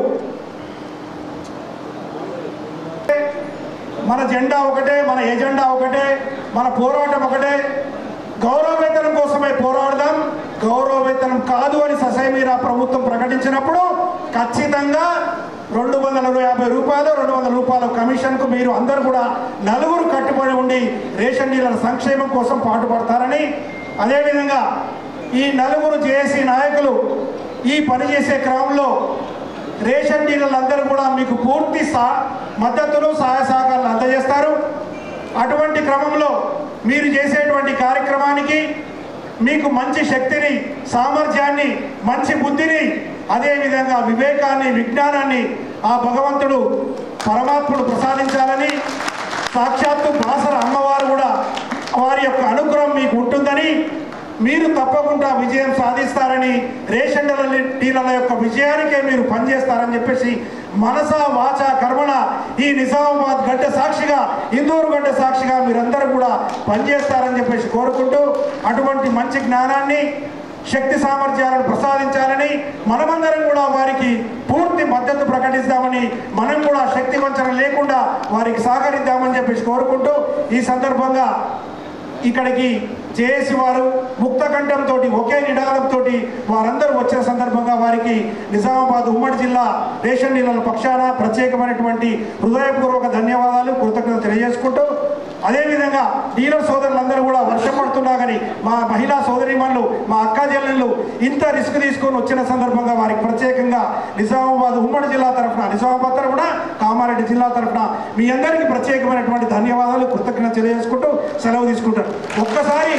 మన జెండా ఒకటే, మన ఎజెండా ఒకటే, మన పోరాటం ఒకటే. గౌరవ వేతనం కోసమే పోరాడదాం. గౌరవ వేతనం కాదు అని ససైమీరా ప్రభుత్వం ప్రకటించినప్పుడు ఖచ్చితంగా రెండు వందల యాభై రూపాయలు రెండు వందల రూపాయల కమిషన్కు మీరు అందరూ కూడా నలుగురు కట్టుబడి ఉండి రేషన్ డీలర్ సంక్షేమం కోసం పాటుపడతారని, అదేవిధంగా ఈ నలుగురు జేఏసీ నాయకులు ఈ పనిచేసే క్రమంలో రేషన్ డీలర్లందరూ కూడా మీకు పూర్తి సా మద్దతులు సహాయ సహకారాలు అందజేస్తారు. అటువంటి క్రమంలో మీరు చేసేటువంటి కార్యక్రమానికి మీకు మంచి శక్తిని, సామర్థ్యాన్ని, మంచి బుద్ధిని, అదేవిధంగా వివేకాన్ని, విజ్ఞానాన్ని ఆ భగవంతుడు పరమాత్ముడు ప్రసాదించాలని, సాక్షాత్తు బాసర అమ్మవారు కూడా వారి యొక్క అనుగ్రహం మీకు ఉంటుందని, మీరు తప్పకుండా విజయం సాధిస్తారని, రేషన్ డీలర్ల యొక్క విజయానికే మీరు పనిచేస్తారని చెప్పేసి మనస వాచ కర్మణ ఈ నిజామాబాద్ గడ్డ సాక్షిగా, ఇందూరు గడ్డ సాక్షిగా మీరందరూ కూడా పనిచేస్తారని చెప్పేసి కోరుకుంటూ, అటువంటి మంచి జ్ఞానాన్ని, శక్తి సామర్థ్యాలను ప్రసాదించాలని, మనమందరం కూడా వారికి పూర్తి మద్దతు ప్రకటిస్తామని, మనం కూడా శక్తి వంచన లేకుండా వారికి సహకరిద్దామని చెప్పేసి కోరుకుంటూ, ఈ సందర్భంగా ఇక్కడికి జేఏసీ వారు ముక్తకంఠంతో ఒకే నినాదంతో వారందరూ వచ్చిన సందర్భంగా వారికి నిజామాబాద్ ఉమ్మడి జిల్లా రేషన్ డీలర్ల పక్షాన ప్రత్యేకమైనటువంటి హృదయపూర్వక ధన్యవాదాలు, కృతజ్ఞతలు తెలియజేసుకుంటూ, అదేవిధంగా డీలర్ సోదరులందరూ కూడా వర్షం పడుతున్నా కానీ మా మహిళా సోదరిమణులు, మా అక్క చెల్లెళ్ళు ఇంత రిస్క్ తీసుకొని వచ్చిన సందర్భంగా వారికి ప్రత్యేకంగా నిజామాబాద్ ఉమ్మడి జిల్లా తరఫున, నిజామాబాద్ తరఫున, కామారెడ్డి జిల్లా తరఫున మీ అందరికీ ప్రత్యేకమైనటువంటి ధన్యవాదాలు, కృతజ్ఞతలు తెలియజేసుకుంటూ సెలవు తీసుకుంటారు. ఒక్కసారి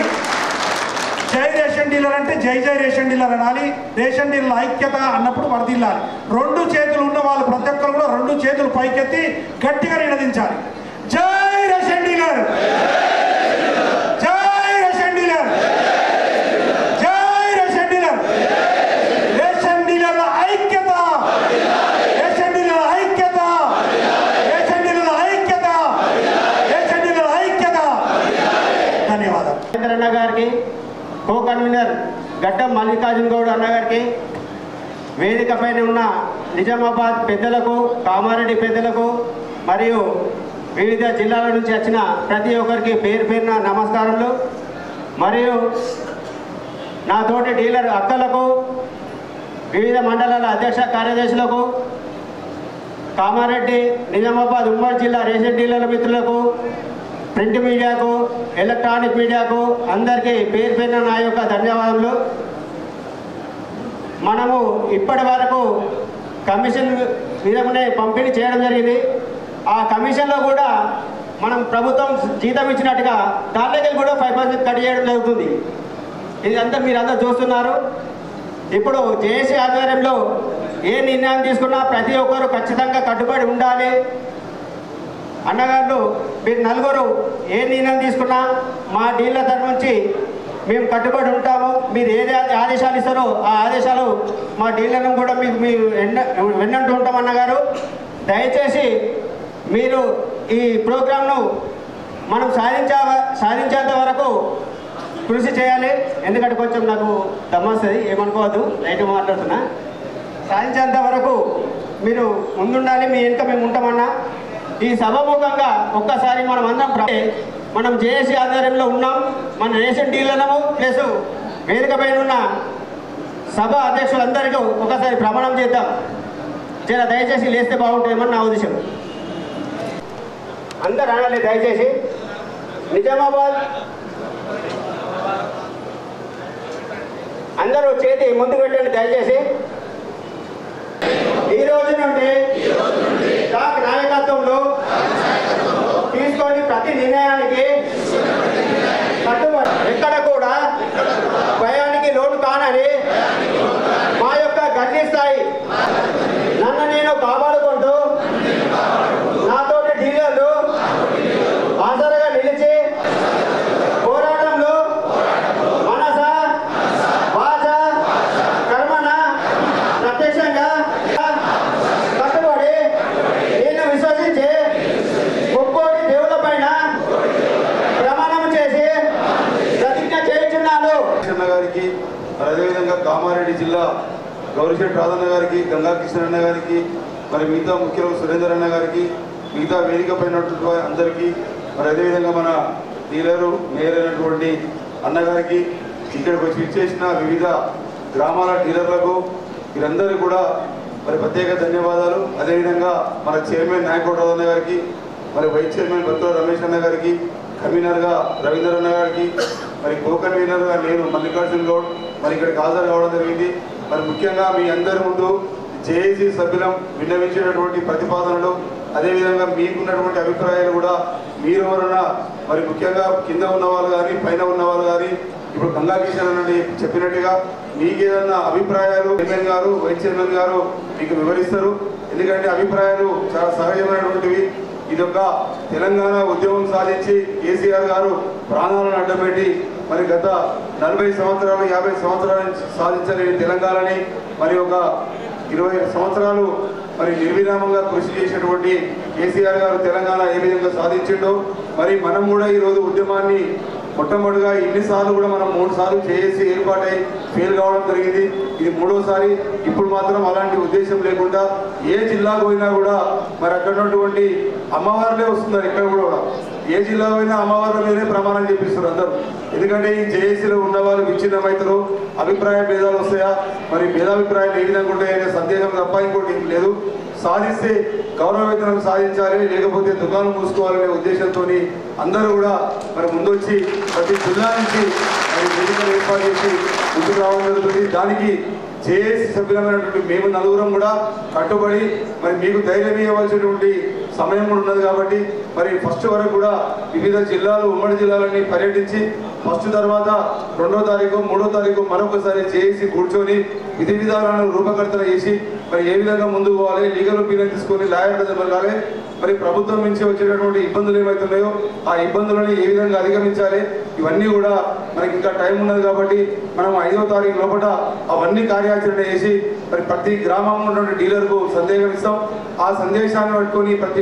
జై రేషన్ డీలర్ అంటే జై జై రేషన్ డీలర్ అనాలి. రేషన్ డీలర్ ఐక్యత అన్నప్పుడు వర్ధిల్లాలి. రెండు చేతులు ఉన్న వాళ్ళు ప్రతి ఒక్కరు కూడా రెండు చేతులు పైకెత్తి గట్టిగా నినదించాలి. జై రేషన్ డీలర్, జై రేషన్ డీలర్, జై రేషన్ డీలర్. రేషన్ డీలర్ల ఐక్యత, రేషన్ కో కన్వీనర్ గడ్డం మల్లికార్జున గౌడ్ అన్నగారికి, వేదిక పైన ఉన్న నిజామాబాద్ పెద్దలకు, కామారెడ్డి పెద్దలకు మరియు వివిధ జిల్లాల నుంచి వచ్చిన ప్రతి ఒక్కరికి పేరు పేరున నమస్కారములు. మరియు నా తోటి డీలర్ అక్కలకు, వివిధ మండలాల అధ్యక్ష కార్యదర్శులకు, కామారెడ్డి నిజామాబాద్ ఉమ్మడి జిల్లా రేషన్ డీలర్ల మిత్రులకు, ప్రింట్ మీడియాకు, ఎలక్ట్రానిక్ మీడియాకు అందరికీ పేరు పేరున నా యొక్క ధన్యవాదాలు. మనము ఇప్పటి వరకు కమిషన్ విధమునే పంపిణీ చేయడం జరిగింది. ఆ కమిషన్లో కూడా మనం ప్రభుత్వం జీతం ఇచ్చినట్టుగా దాంట్లోకి కూడా ఫైవ్ పర్సెంట్ కట్ చేయడం జరుగుతుంది. ఇది అంతా మీరు అందరూ చూస్తున్నారు. ఇప్పుడు జేఏసీ ఆధ్వర్యంలో ఏ నిర్ణయం తీసుకున్నా ప్రతి ఒక్కరు ఖచ్చితంగా కట్టుబడి ఉండాలి. అన్నగారు మీరు నలుగురు ఏ నిర్ణయం తీసుకున్నా మా డీలర్ తరఫు నుంచి మేము కట్టుబడి ఉంటాము. మీరు ఏది ఆదేశాలు ఇస్తారో ఆ ఆదేశాలు మా డీలర్ను కూడా మీకు మీరు ఎన్న వెన్నంటూ ఉంటాం. అన్నగారు దయచేసి మీరు ఈ ప్రోగ్రాంను మనం సాధించే సాధించేంత వరకు కృషి చేయాలి. ఎందుకంటే కొంచెం నాకు దమ్మొస్తుంది, ఏమనుకోవద్దు, లైట్ మాట్లాడుతున్నా. సాధించేంత వరకు మీరు ముందుండాలి, మీ వెనుక మేము ఉంటామన్నా. ఈ సభాముఖంగా ఒక్కసారి మనం అందరం మనం జేఏసీ ఆధ్వర్యంలో ఉన్నాం. మన రేషన్ డీలర్లము ప్లస్ వేదిక పైన ఉన్న సభ అధ్యక్షులందరికీ ఒకసారి ప్రమాణం చేద్దాం. జర దయచేసి లేస్తే బాగుంటుందేమని నా ఉద్దేశం. అందరు అనాలి దయచేసి. నిజామాబాద్ అందరూ చేతి ముందు పెట్టండి దయచేసి. ఈ రోజు నుండి స్టాక్ నాయకత్వంలో తీసుకొని ప్రతి నిర్ణయానికి కట్టుబడి ఎక్కడ కూడా భయానికి లోటు కానని మా యొక్క గట్టి స్థాయి నన్ను నేను కాపాడుకుంటూ నాతోటి డీలర్లు ఆసరగా నిలిచి పోరాటంలో మనస వాచ కర్మన ప్రత్యక్షంగా కట్టుబడి నేను విశ్వసించి ముక్కోటి దేవుళ్ళ పైన ప్రమాణం చేసి ప్రతిజ్ఞ చేయించున్నాను. గారికి అదేవిధంగా కామారెడ్డి జిల్లా గౌరిశెట్టి రాధన్న గారికి, గంగా కిషన్ అన్న గారికి, మరి మిగతా ముఖ్యంగా సురేందర్ అన్న గారికి, మిగతా వేదిక పైన అందరికీ, మరి అదేవిధంగా మన డీలరు మేయర్ అయినటువంటి అన్నగారికి, ఇక్కడికి వచ్చి ఇచ్చేసిన వివిధ గ్రామాల డీలర్లకు వీరందరూ కూడా మరి ప్రత్యేక ధన్యవాదాలు. అదేవిధంగా మన చైర్మన్ నాయకోట రాధన్న గారికి, మరి వైస్ చైర్మన్ బత్తుల రమేష్ అన్న గారికి, కన్వీనర్గా రవీందర్ అన్న గారికి, మరి కో కన్వీనర్గా నేను మల్లికార్జున గౌడ్ మరి ఇక్కడికి హాజరు కావడం జరిగింది. మరి ముఖ్యంగా మీ అందరి ముందు జేఏసీ సభ్యులం విన్నవించేటటువంటి ప్రతిపాదనలు, అదేవిధంగా మీకున్నటువంటి అభిప్రాయాలు కూడా మీరు ఎవరన్నా మరి ముఖ్యంగా కింద ఉన్న వాళ్ళు కానీ పైన ఉన్న వాళ్ళు కానీ ఇప్పుడు గంగా కిషన్ అన్నది చెప్పినట్టుగా మీకు ఏదన్నా అభిప్రాయాలు చైర్మన్ గారు వైస్ చైర్మన్ గారు మీకు వివరిస్తారు. ఎందుకంటే అభిప్రాయాలు చాలా సహజమైనటువంటివి. ఇదొక తెలంగాణ ఉద్యమం సాధించి కేసీఆర్ గారు ప్రాణాలను అడ్డపెట్టి మరి గత నలభై సంవత్సరాలు యాభై సంవత్సరాలు సాధించలేని తెలంగాణని మరి ఒక ఇరవై సంవత్సరాలు మరి నిర్విరామంగా కృషి చేసినటువంటి కేసీఆర్ గారు తెలంగాణ ఏ విధంగా సాధించిండో మరి మనం కూడా ఈరోజు ఉద్యమాన్ని మొట్టమొదటిగా ఇన్నిసార్లు కూడా మనం మూడు సార్లు చేసి ఏర్పాటై ఫెయిల్ కావడం జరిగింది. ఇది మూడోసారి. ఇప్పుడు మాత్రం అలాంటి ఉద్దేశం లేకుండా ఏ జిల్లాకు పోయినా కూడా మరి అక్కడ ఉన్నటువంటి అమ్మవారులే వస్తున్నారు. ఇక్కడ కూడా ఏ జిల్లా పోయినా అమ్మవార్ల మీదనే ప్రమాణం చేపిస్తారు అందరూ. ఎందుకంటే ఈ జేఏసీలో ఉన్న వాళ్ళు విచ్ఛిన్నమైతారు, అభిప్రాయ భేదాలు వస్తాయా, మరి భేదాభిప్రాయాలు ఏ విధంగా ఉంటాయనే సందేహం తప్ప ఇంకోటి ఏం లేదు. సాధిస్తే గౌరవవేతనం సాధించాలి, లేకపోతే దుకాణం మూసుకోవాలనే ఉద్దేశంతో అందరూ కూడా మరి ముందొచ్చి ప్రతి జిల్లా నుంచి మరి వేదికలు ఏర్పాటు చేసి ముందుకు రావడం జరుగుతుంది. దానికి జేఏసీ సభ్యులమైనటువంటి మేము నలుగురం కూడా కట్టుబడి మరి మీకు ధైర్యం ఇవ్వవలసినటువంటి సమయం కూడా ఉన్నది. కాబట్టి మరి ఫస్ట్ వరకు కూడా వివిధ జిల్లాలు ఉమ్మడి జిల్లాలన్నీ పర్యటించి ఫస్ట్ తర్వాత రెండో తారీఖు మూడో తారీఖు మరొకసారి జేఏసీ కూర్చొని విధి విధానాలను రూపకల్పన చేసి మరి ఏ విధంగా ముందుకు పోవాలి, లీగల్ ఒపీనియన్ తీసుకొని లాయర్ జరగాలి, మరి ప్రభుత్వం నుంచి వచ్చేటటువంటి ఇబ్బందులు ఏమవుతున్నాయో ఆ ఇబ్బందులను ఏ విధంగా అధిగమించాలి, ఇవన్నీ కూడా మనకి ఇంకా టైం ఉన్నది. కాబట్టి మనం ఐదో తారీఖు లోపల అవన్నీ కార్యాచరణ చేసి మరి ప్రతి గ్రామంలో ఉన్నటువంటి డీలర్కు సందేశం ఇస్తాం. ఆ సందేశాన్ని పట్టుకొని ప్రతి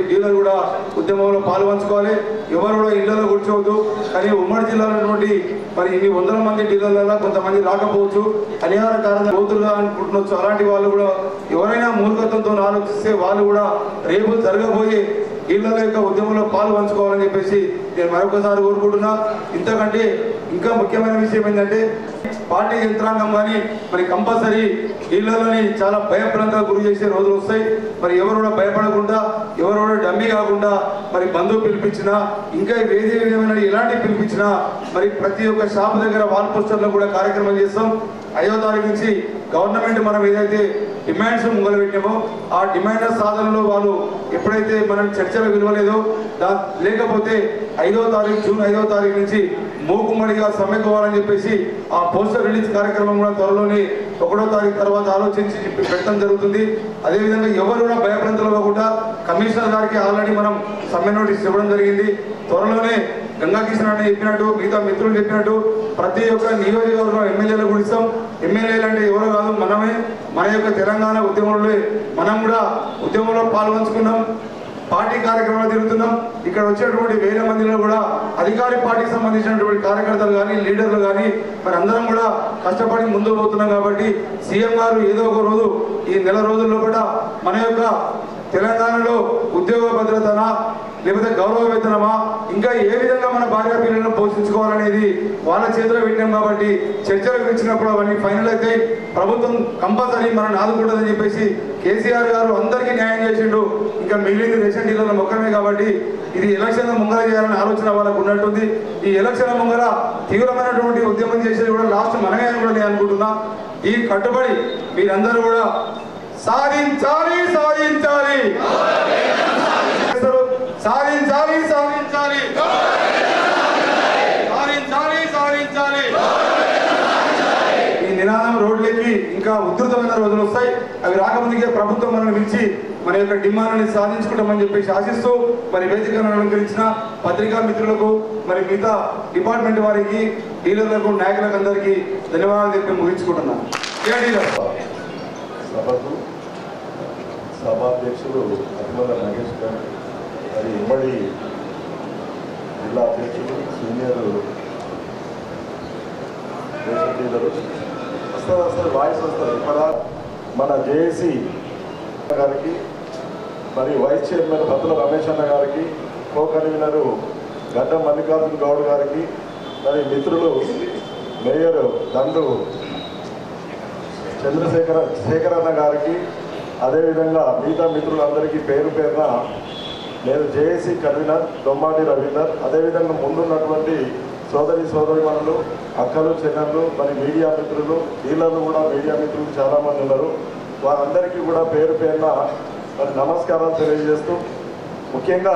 డీలర్ కూడా ఉద్యమంలో పాల్పంచుకోవాలి. ఎవరు కూడా ఇళ్లలో కూర్చోవద్దు. కానీ ఉమ్మడి జిల్లాలో మరి ఇన్ని వందల మంది డీలర్లలో కొంతమంది రాకపోవచ్చు, అనివార్య కారణంగా పోతులుగా అనుకుంటున్నచ్చు. అలాంటి వాళ్ళు కూడా ఎవరైనా మూర్ఖత్వంతో ఆలోచిస్తే వాళ్ళు కూడా రేపు జరగబోయే డీలర్ల యొక్క ఉద్యమంలో పాలు పంచుకోవాలని చెప్పేసి నేను మరొకసారి కోరుకుంటున్నా. ఇంతకంటే ఇంకా ముఖ్యమైన విషయం ఏంటంటే పార్టీ యంత్రాంగం కానీ మరి కంపల్సరీ డీలర్లని చాలా భయప్రాంతాలకు గురి చేసే రోజులు వస్తాయి. మరి ఎవరు కూడా భయపడకుండా, ఎవరు కూడా డమ్మీ కాకుండా మరి బంధువు పిలిపించినా, ఇంకా వేరే ఏమైనా ఎలాంటి పిలిపించినా మరి ప్రతి ఒక్క షాప్ దగ్గర వాల్ పోస్టర్లో కూడా కార్యక్రమం చేస్తాం. ఐదో తారీఖు నుంచి గవర్నమెంట్ మనం ఏదైతే డిమాండ్స్ మొదలు పెట్టామో ఆ డిమాండ్ సాధనలో వాళ్ళు ఎప్పుడైతే మనం చర్చలు విలువలేదో దా లేకపోతే ఐదో తారీఖు జూన్ ఐదో తారీఖు నుంచి మూకుమ్మడిగా సమ్మెకోవాలని చెప్పేసి ఆ పోస్టర్ రిలీజ్ కార్యక్రమం కూడా త్వరలోనే ఒకటో తారీఖు తర్వాత ఆలోచించి పెట్టడం జరుగుతుంది. అదేవిధంగా ఎవరు కూడా భయప్రాంతాలు కాకుండా కమిషనర్ గారికి ఆల్రెడీ మనం సమ్మె నోటీస్ ఇవ్వడం జరిగింది. త్వరలోనే గంగా కిషన్ అన్న చెప్పినట్టు, మిగతా మిత్రులు చెప్పినట్టు ప్రతి ఒక్క నియోజకవర్గం ఎమ్మెల్యేలు కూడా ఇస్తాం. ఎమ్మెల్యేలు అంటే ఎవరు కాదు, మనమే. మన యొక్క తెలంగాణ ఉద్యమంలో మనం కూడా ఉద్యమంలో పాల్పంచుకున్నాం, పార్టీ కార్యక్రమాలు తిరుగుతున్నాం. ఇక్కడ వచ్చేటువంటి వేల మందిలో కూడా అధికార పార్టీకి సంబంధించినటువంటి కార్యకర్తలు కానీ లీడర్లు కానీ మరి అందరం కూడా కష్టపడి ముందుకు పోతున్నాం. కాబట్టి సీఎం గారు ఏదో ఒక రోజు ఈ నెల రోజుల లోపల మన యొక్క తెలంగాణలో ఉద్యోగ భద్రతనా లేకపోతే గౌరవ వేతనమా ఇంకా ఏ విధంగా మన భార్య పిల్లలను పోషించుకోవాలనేది వాళ్ళ చేతిలో పెట్టాం. కాబట్టి చర్చలకు ఇచ్చినప్పుడు అవన్నీ ఫైనల్ అయితే ప్రభుత్వం కంపల్సరీ మనం ఆదుకుంటుందని చెప్పేసి కేసీఆర్ గారు అందరికీ న్యాయం చేసిండు. ఇంకా మిగిలింది రేషన్ డీలర్ల మొక్కమే. కాబట్టి ఇది ఎలక్షన్ ముంగల చేయాలనే ఆలోచన వాళ్ళకు ఉన్నట్టుంది. ఈ ఎలక్షన్ ముంగల తీవ్రమైనటువంటి ఉద్యమం చేసేది కూడా లాస్ట్ మనమే అని కూడా నేను అనుకుంటున్నా. ఈ కట్టుబడి మీరందరూ కూడా సాధించాలి సాధించాలి సాధించాలి సాధించాలి సాధించాలి సాధించాలి ఈ నినాదం రోడ్లకి ఇంకా ఉధృతమైన రోజులు వస్తాయి. అవి రాకముందుకే ప్రభుత్వం మనల్ని పిలిచి మన యొక్క డిమాండ్ని సాధించుకుంటామని చెప్పేసి ఆశిస్తూ మరి వేదికను అలంకరించిన పత్రికా మిత్రులకు మరి మిగతా డిపార్ట్మెంట్ వారికి డీలర్లకు నాయకులకు అందరికీ ధన్యవాదాలు చెప్పి ముగించుకుంటున్నాను. సభకు సభాధ్యక్షులు అతిమల నాగేష్ గారు, మరి ఉమ్మడి జిల్లా అధ్యక్షులు సీనియర్ రేషన్ డీలరు వస్తారు వస్తారు వాయిస్ వస్తారు ఇక్కడ మన జేఏసీ గారికి, మరి వైస్ చైర్మన్ పత్తుల రమేష్ అన్న గారికి, కో కన్వీనరు గడ్డ మల్లికార్జున గౌడ్ గారికి, మరి మిత్రులు మేయర్ దండు చంద్రశేఖర శేఖరన్న గారికి, అదేవిధంగా మిగతా మిత్రులందరికీ పేరు పేరున నేను జేఏసీ కన్వీనర్ దొమ్మాటి రవీందర్, అదేవిధంగా ముందున్నటువంటి సోదరి సోదరిమణులు, అక్కలు చెల్లెళ్ళు, మరి మీడియా మిత్రులు, డీలర్లు కూడా మీడియా మిత్రులు చాలామంది ఉన్నారు. వారందరికీ కూడా పేరు పేరున మరి నమస్కారాలు తెలియజేస్తూ, ముఖ్యంగా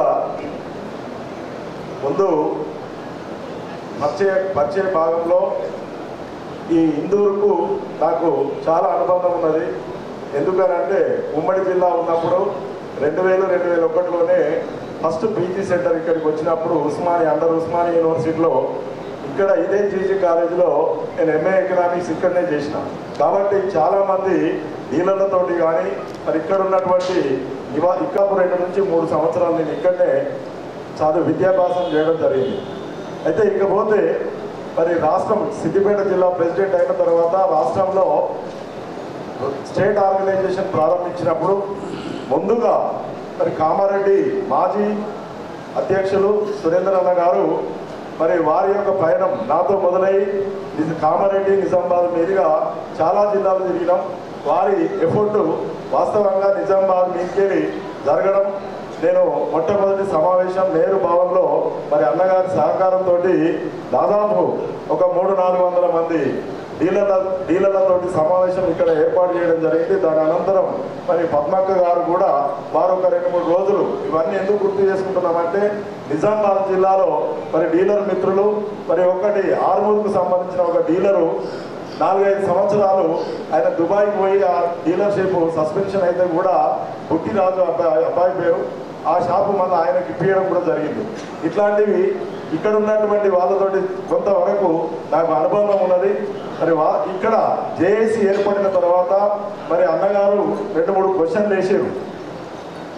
ముందు పరిచయ పరిచయ భాగంలో ఈ ఇందూరుకు నాకు చాలా అనుబంధం ఉన్నది. ఎందుకనంటే ఉమ్మడి జిల్లా ఉన్నప్పుడు రెండు వేలు రెండు వేల ఒకటిలోనే ఫస్ట్ పీజీ సెంటర్ ఇక్కడికి వచ్చినప్పుడు ఉస్మానియా అండర్ ఉస్మానియా యూనివర్సిటీలో ఇక్కడ ఇదే జీజీ కాలేజీలో నేను ఎంఏ ఎకనామిక్స్ ఇక్కడనే చేసిన. కాబట్టి చాలామంది డీలర్లతోటి కానీ మరి ఇక్కడ ఉన్నటువంటి ఇవా ఇక్కపు రెండు నుంచి మూడు సంవత్సరాలు నేను ఇక్కడనే చదువు విద్యాభ్యాసం చేయడం జరిగింది. అయితే ఇకపోతే మరి రాష్ట్రం సిద్దిపేట జిల్లా ప్రెసిడెంట్ అయిన తర్వాత రాష్ట్రంలో స్టేట్ ఆర్గనైజేషన్ ప్రారంభించినప్పుడు ముందుగా మరి కామారెడ్డి మాజీ అధ్యక్షులు సురేందర్ అన్న గారు మరి వారి యొక్క పయనం నాతో మొదలై కామారెడ్డి నిజామాబాద్ మీదుగా చాలా జిల్లాలు తిరిగినాం. వారి ఎఫర్టు వాస్తవంగా నిజామాబాద్ మీదకెళ్ళి జరగడం, నేను మొట్టమొదటి సమావేశం నేరు భవన్లో మరి అన్నగారి సహకారంతో దాదాపు ఒక మూడు నాలుగు వందల మంది డీలర్ల డీలర్లతోటి సమావేశం ఇక్కడ ఏర్పాటు చేయడం జరిగింది. దాని అనంతరం మరి పద్మక్క గారు కూడా వారు ఒక రెండు మూడు రోజులు ఇవన్నీ ఎందుకు గుర్తు చేసుకుంటున్నామంటే నిజామాబాద్ జిల్లాలో మరి డీలర్ మిత్రులు మరి ఒకటి ఆర్మూర్కు సంబంధించిన ఒక డీలరు నాలుగైదు సంవత్సరాలు ఆయన దుబాయ్కి పోయి ఆ డీలర్షిప్ సస్పెన్షన్ అయితే కూడా పుట్టిరాజు అబ్బాయి అబ్బాయి పేరు ఆ షాపు మన ఆయనకి ఇప్పించడం కూడా జరిగింది. ఇట్లాంటివి ఇక్కడ ఉన్నటువంటి వాళ్ళతోటి కొంతవరకు నాకు అనుభవం ఉన్నది. మరి వా ఇక్కడ జేఏసీ ఏర్పడిన తర్వాత మరి అన్నగారు రెండు మూడు క్వశ్చన్లు వేసారు.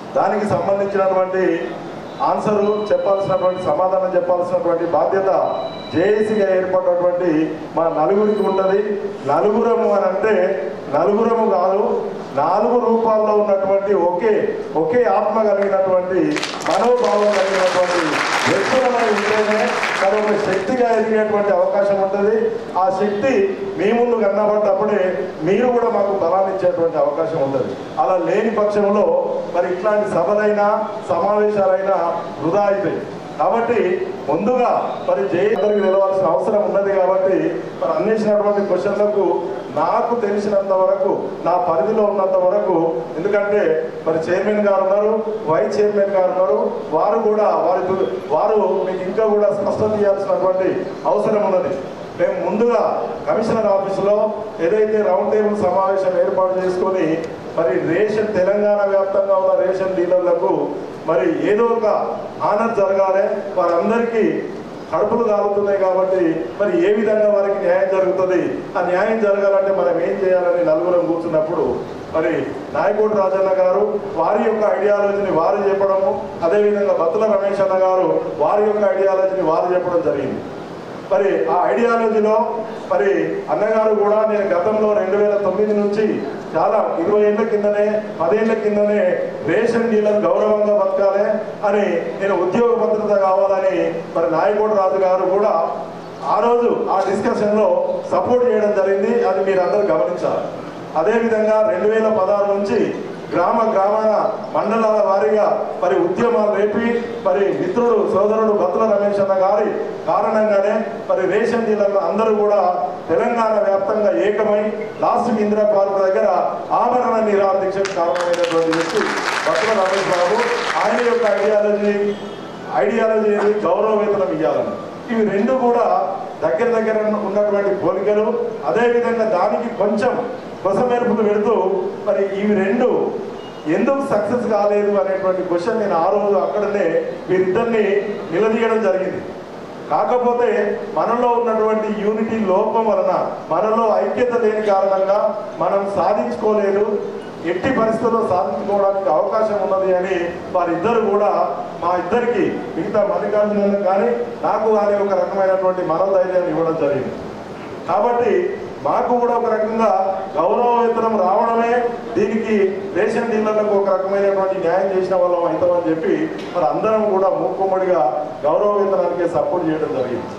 దానికి సంబంధించినటువంటి ఆన్సరు చెప్పాల్సినటువంటి సమాధానం చెప్పాల్సినటువంటి బాధ్యత జేఏసీగా ఏర్పడినటువంటి మా నలుగురికి ఉంటుంది. నలుగురము అని అంటే నలుగురము కాదు, నాలుగు రూపాల్లో ఉన్నటువంటి ఒకే ఒకే ఆత్మ కలిగినటువంటి మనోభావం కలిగినటువంటి వ్యక్తులమై ఉంటేనే మరి ఒక శక్తిగా ఎదిగేటువంటి అవకాశం ఉంటుంది. ఆ శక్తి మీ ముందు కన్నబడ్డప్పుడే మీరు కూడా మాకు బలాన్ని ఇచ్చేటువంటి అవకాశం ఉంటుంది. అలా లేని పక్షంలో మరి ఇట్లాంటి సభలైనా సమావేశాలైనా వృధా అవుతాయి. కాబట్టి ముందుగా మరి జై అందరికి నిలవాల్సిన అవసరం ఉన్నది. కాబట్టి మరి అందించినటువంటి క్వశ్చన్లకు నాకు తెలిసినంత వరకు, నా పరిధిలో ఉన్నంత వరకు, ఎందుకంటే మరి చైర్మన్ గారు ఉన్నారు, వైస్ చైర్మన్ గారు ఉన్నారు, వారు కూడా వారి వారు మీకు ఇంకా కూడా స్పష్టత ఇవ్వాల్సినటువంటి అవసరం ఉన్నది. మేము ముందుగా కమిషనర్ ఆఫీసులో ఏదైతే రౌండ్ టేబుల్ సమావేశం ఏర్పాటు చేసుకొని మరి రేషన్ తెలంగాణ వ్యాప్తంగా ఉన్న రేషన్ డీలర్లకు మరి ఏదో ఒక ఆనర్ జరగాలి, వారందరికీ కడుపులు కాలుతున్నాయి కాబట్టి మరి ఏ విధంగా వారికి న్యాయం జరుగుతుంది, ఆ న్యాయం జరగాలంటే మనం ఏం చేయాలని నలుగురం కూర్చున్నప్పుడు మరి నాయకోటి రాజన్న గారు వారి యొక్క ఐడియాలజీని వారు చెప్పడము, అదేవిధంగా బత్తుల రమేష్ అన్న గారు వారి యొక్క ఐడియాలజీని వారు చెప్పడం జరిగింది. మరి ఆ ఐడియాలజీలో మరి అన్నగారు కూడా నేను గతంలో రెండు వేల తొమ్మిది నుంచి చాలా ఇరవై ఏళ్ల కిందనే పదేళ్ల కిందనే రేషన్ డీలర్ గౌరవంగా బతకాలి అని, నేను ఉద్యోగ భద్రత కావాలని మరి నాయకోటి రాజు గారు కూడా ఆ రోజు ఆ డిస్కషన్లో సపోర్ట్ చేయడం జరిగింది. అది మీరు అందరూ గమనించాలి. అదేవిధంగా రెండు వేల పదహారు నుంచి గ్రామ గ్రామాన మండలాల వారీగా మరి ఉద్యమాలు రేపి మరి మిత్రుడు సోదరుడు బత్తుల రమేష్ అన్న గారి కారణంగానే మరి రేషన్ డీలర్లు అందరూ కూడా తెలంగాణ వ్యాప్తంగా ఏకమై లాస్ట్ ఇందిరా పార్క్ దగ్గర ఆభరణ నిరాదీక్షకు కారణమైనటువంటి వ్యక్తి బత్తుల రమేష్ బాబు. ఆయన యొక్క ఐడియాలజీ ఐడియాలజీ గౌరవ వేతనం ఇవ్వాలని, ఇవి రెండు కూడా దగ్గర దగ్గర ఉన్నటువంటి పోలికలు. అదేవిధంగా దానికి కొంచెం కొసమెరుపులు పెడుతూ మరి ఇవి రెండు ఎందుకు సక్సెస్ కాలేదు అనేటువంటి క్వశ్చన్ నేను ఆ రోజు అక్కడనే వీరిద్దరిని నిలదీయడం జరిగింది. కాకపోతే మనలో ఉన్నటువంటి యూనిటీ లోపం వలన, మనలో ఐక్యత లేని కారణంగా మనం సాధించుకోలేదు, ఎట్టి పరిస్థితుల్లో సాధించుకోవడానికి అవకాశం ఉన్నది అని వారిద్దరు కూడా మా ఇద్దరికి, మిగతా మల్లికార్జున కానీ నాకు కానీ ఒక రకమైనటువంటి మనోధైర్యాన్ని ఇవ్వడం జరిగింది. కాబట్టి మాకు కూడా ఒక రకంగా గౌరవ వేతనం రావడమే దీనికి రేషన్ డీలర్లకు ఒక రకమైనటువంటి న్యాయం చేసిన వాళ్ళం అవుతామని చెప్పి మరి అందరం కూడా మూకుమ్మడిగా గౌరవ వేతనానికి సపోర్ట్ చేయడం జరిగింది.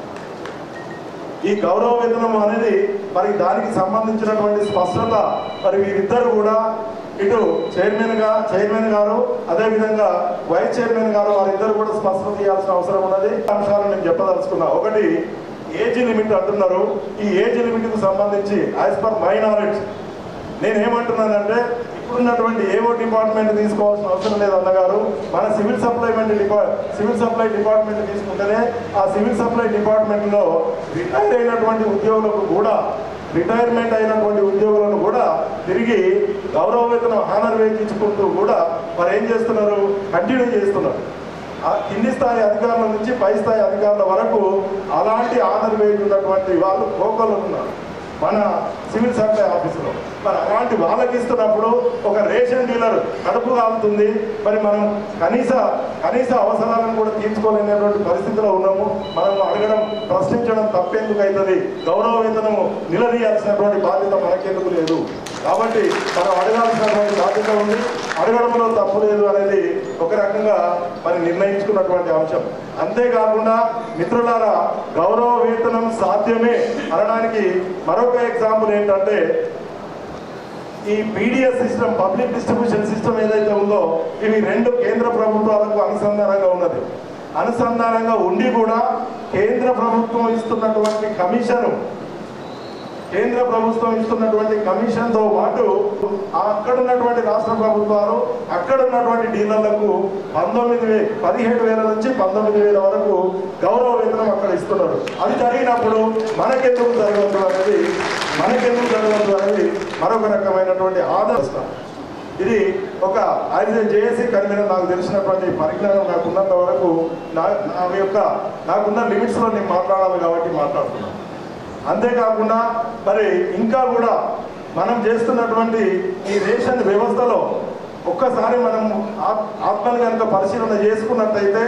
ఈ గౌరవ వేతనం అనేది మరి దానికి సంబంధించినటువంటి స్పష్టత మరి వీరిద్దరు కూడా ఇటు చైర్మన్ గా చైర్మన్ గారు అదేవిధంగా వైస్ చైర్మన్ గారు వారిద్దరు కూడా స్పష్టత ఇవ్వాల్సిన అవసరం ఉన్నది. అంశాలు నేను చెప్పదలుచుకున్నా. ఒకటి, ఏజ్ లిమిట్ అంటున్నారు. ఈ ఏజ్ లిమిట్కు సంబంధించి యాజ్ పర్ మై నాలెడ్జ్ నేనేమంటున్నానంటే ఇప్పుడున్నటువంటి ఏవో డిపార్ట్మెంట్ తీసుకోవాల్సిన అవసరం లేదు అన్నగారు. మన సివిల్ సప్లైమెంట్ డిపా సివిల్ సప్లై డిపార్ట్మెంట్ తీసుకుంటేనే ఆ సివిల్ సప్లై డిపార్ట్మెంట్లో రిటైర్ అయినటువంటి ఉద్యోగులకు కూడా రిటైర్మెంట్ అయినటువంటి ఉద్యోగులను కూడా తిరిగి గౌరవ వేతనం హానర్ వేజ్ ఇచ్చుకుంటూ కూడా మరి ఏం చేస్తున్నారు, కంటిన్యూ చేస్తున్నారు. కింది స్థాయి అధికారుల నుంచి పై స్థాయి అధికారుల వరకు అలాంటి ఆనర్ వేజ్ ఉన్నటువంటి వాళ్ళు కోకలు ఉన్నారు మన సివిల్ సప్లై ఆఫీసులో. మరి అలాంటి వాళ్ళకి ఇస్తున్నప్పుడు ఒక రేషన్ డీలర్ కడుపు కాలుతుంది, మరి మనం కనీస కనీస అవసరాలను కూడా తీర్చుకోలేనటువంటి పరిస్థితిలో ఉన్నాము. మనం అడగడం ప్రశ్నించడం తప్పేందుకు అవుతుంది, గౌరవ వేతనము నిలదీయాల్సినటువంటి బాధ్యత మనకెందుకు లేదు. కాబట్టి మనం అడగాల్సినటువంటి బాధ్యత ఉంది, అడగడంలో తప్పు లేదు అనేది ఒక రకంగా మరి నిర్ణయించుకున్నటువంటి అంశం. అంతేకాకుండా మిత్రులారా, గౌరవ వేతనం సాధ్యమే అనడానికి మరొక ఎగ్జాంపుల్ ఏంటంటే ఈ PDS system, public distribution system ఏదైతే ఉందో ఇవి రెండు కేంద్ర ప్రభుత్వాలకు అనుసంధానంగా ఉన్నది. అనుసంధానంగా ఉండి కూడా కేంద్ర ప్రభుత్వం ఇస్తున్నటువంటి కమిషను కేంద్ర ప్రభుత్వం ఇస్తున్నటువంటి కమిషన్తో పాటు అక్కడ ఉన్నటువంటి రాష్ట్ర ప్రభుత్వాలు అక్కడ ఉన్నటువంటి డీలర్లకు పంతొమ్మిది వే పదిహేడు వేల నుంచి పంతొమ్మిది వేల వరకు గౌరవ వేతనం అక్కడ ఇస్తున్నారు. అది జరిగినప్పుడు మనకెందుకు జరగవద్దు అనేది మనకెందుకు జరగవద్దు అనేది మరొక రకమైనటువంటి ఆదర్శం. ఇది ఒక ఐదు జేఏసీ కన్వీనర్ నాకు తెలిసినటువంటి పరిజ్ఞానం నాకున్నంత వరకు నా నా యొక్క నాకున్న లిమిట్స్లో నేను మాట్లాడాలి కాబట్టి మాట్లాడుతున్నాను. అంతేకాకుండా మరి ఇంకా కూడా మనం చేస్తున్నటువంటి ఈ రేషన్ వ్యవస్థలో ఒక్కసారి మనం ఆత్మని కనుక పరిశీలన చేసుకున్నట్టయితే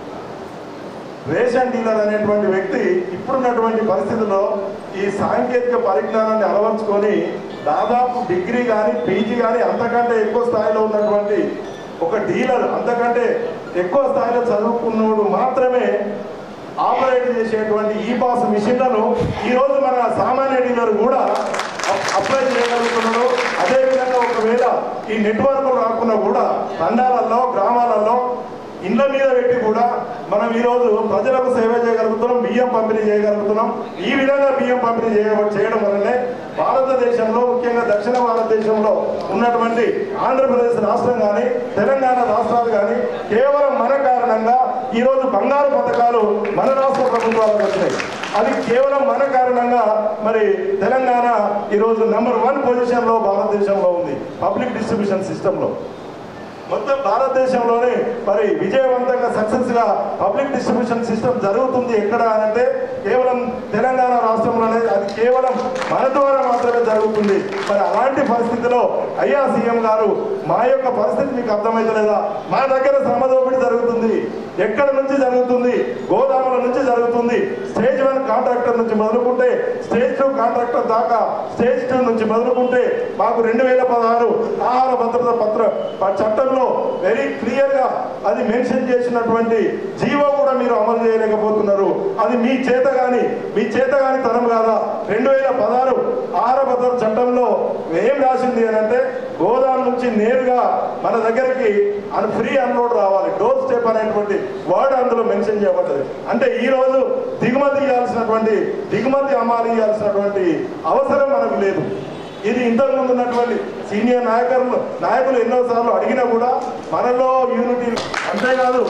రేషన్ డీలర్ అనేటువంటి వ్యక్తి ఇప్పుడున్నటువంటి పరిస్థితుల్లో ఈ సాంకేతిక పరిజ్ఞానాన్ని అలవర్చుకొని దాదాపు డిగ్రీ కానీ పీజీ కానీ అంతకంటే ఎక్కువ స్థాయిలో ఉన్నటువంటి ఒక డీలర్, అంతకంటే ఎక్కువ స్థాయిలో చదువుకున్నోడు మాత్రమే ఆపరేట్ చేసేటువంటి ఈ పాస్ మిషన్లను ఈరోజు మన సామాన్య డీలర్ కూడా అప్లై చేయగలుగుతున్నాడు. అదేవిధంగా ఒకవేళ ఈ నెట్వర్క్ రాకుండా కూడా తండాలలో గ్రామాలలో ఇళ్ళ మీద పెట్టి కూడా మనం ఈరోజు ప్రజలకు సేవ చేయగలుగుతున్నాం, బియ్యం పంపిణీ చేయగలుగుతున్నాం. ఈ విధంగా బియ్యం పంపిణీ చేయ చేయడం వల్లనే భారతదేశంలో, ముఖ్యంగా దక్షిణ భారతదేశంలో ఉన్నటువంటి ఆంధ్రప్రదేశ్ రాష్ట్రం కానీ తెలంగాణ రాష్ట్రాలు కానీ కేవలం మన కారణంగా ఈరోజు బంగారు పథకాలు మన రాష్ట్ర ప్రభుత్వాలకు వచ్చినాయి. అది కేవలం మన కారణంగా మరి తెలంగాణ ఈరోజు నెంబర్ వన్ పొజిషన్లో భారతదేశంలో ఉంది పబ్లిక్ డిస్ట్రిబ్యూషన్ సిస్టంలో. మొత్తం భారతదేశంలోనే మరి విజయవంతంగా సక్సెస్ గా పబ్లిక్ డిస్ట్రిబ్యూషన్ సిస్టమ్ జరుగుతుంది ఎక్కడ అంటే కేవలం తెలంగాణ రాష్ట్రంలోనే. అది కేవలం మన ద్వారా మాత్రమే జరుగుతుంది. మరి అలాంటి పరిస్థితిలో అయ్యా సీఎం గారు, మా యొక్క పరిస్థితి మీకు అర్థమైతలేదా? మా దగ్గర శ్రమ దోపిడీ జరుగుతుంది. ఎక్కడ నుంచి జరుగుతుంది? గోదాముల నుంచి జరుగుతుంది. స్టేజ్ వన్ కాంట్రాక్టర్ నుంచి మొదలుకుంటే స్టేజ్ టూ కాంట్రాక్టర్ దాకా, స్టేజ్ టూ నుంచి మొదలుకుంటే మాకు రెండు వేల పదహారు ఆహార భద్రత పత్ర చట్టంలో వెరీ క్లియర్ గా అది మెన్షన్ చేసినటువంటి జీవో కూడా మీరు అమలు చేయలేకపోతున్నారు. అది మీ చేత గాని మీ చేత గాని తరం కాదా? రెండు వేల పదహారు ఆహార భద్రత చట్టంలో ఏం రాసింది అని అంటే గోదాం నుంచి నేరుగా మన దగ్గరికి అన్ ఫ్రీ అన్లోడ్ రావాలి, డోర్ స్టెప్ అనేటువంటి వర్డ్ అందులో మెన్షన్ చేయబడ్డది. అంటే ఈ రోజు దిగుమతి ఇవ్వాల్సినటువంటి దిగుమతి అమ్మాలి ఇవ్వాల్సినటువంటి అవసరం మనకు లేదు. ఇది ఇంతకు ముందు ఉన్నటువంటి సీనియర్ నాయకులు నాయకులు ఎన్నోసార్లు అడిగినా కూడా మనలో యూనిటీ. అంతేకాదు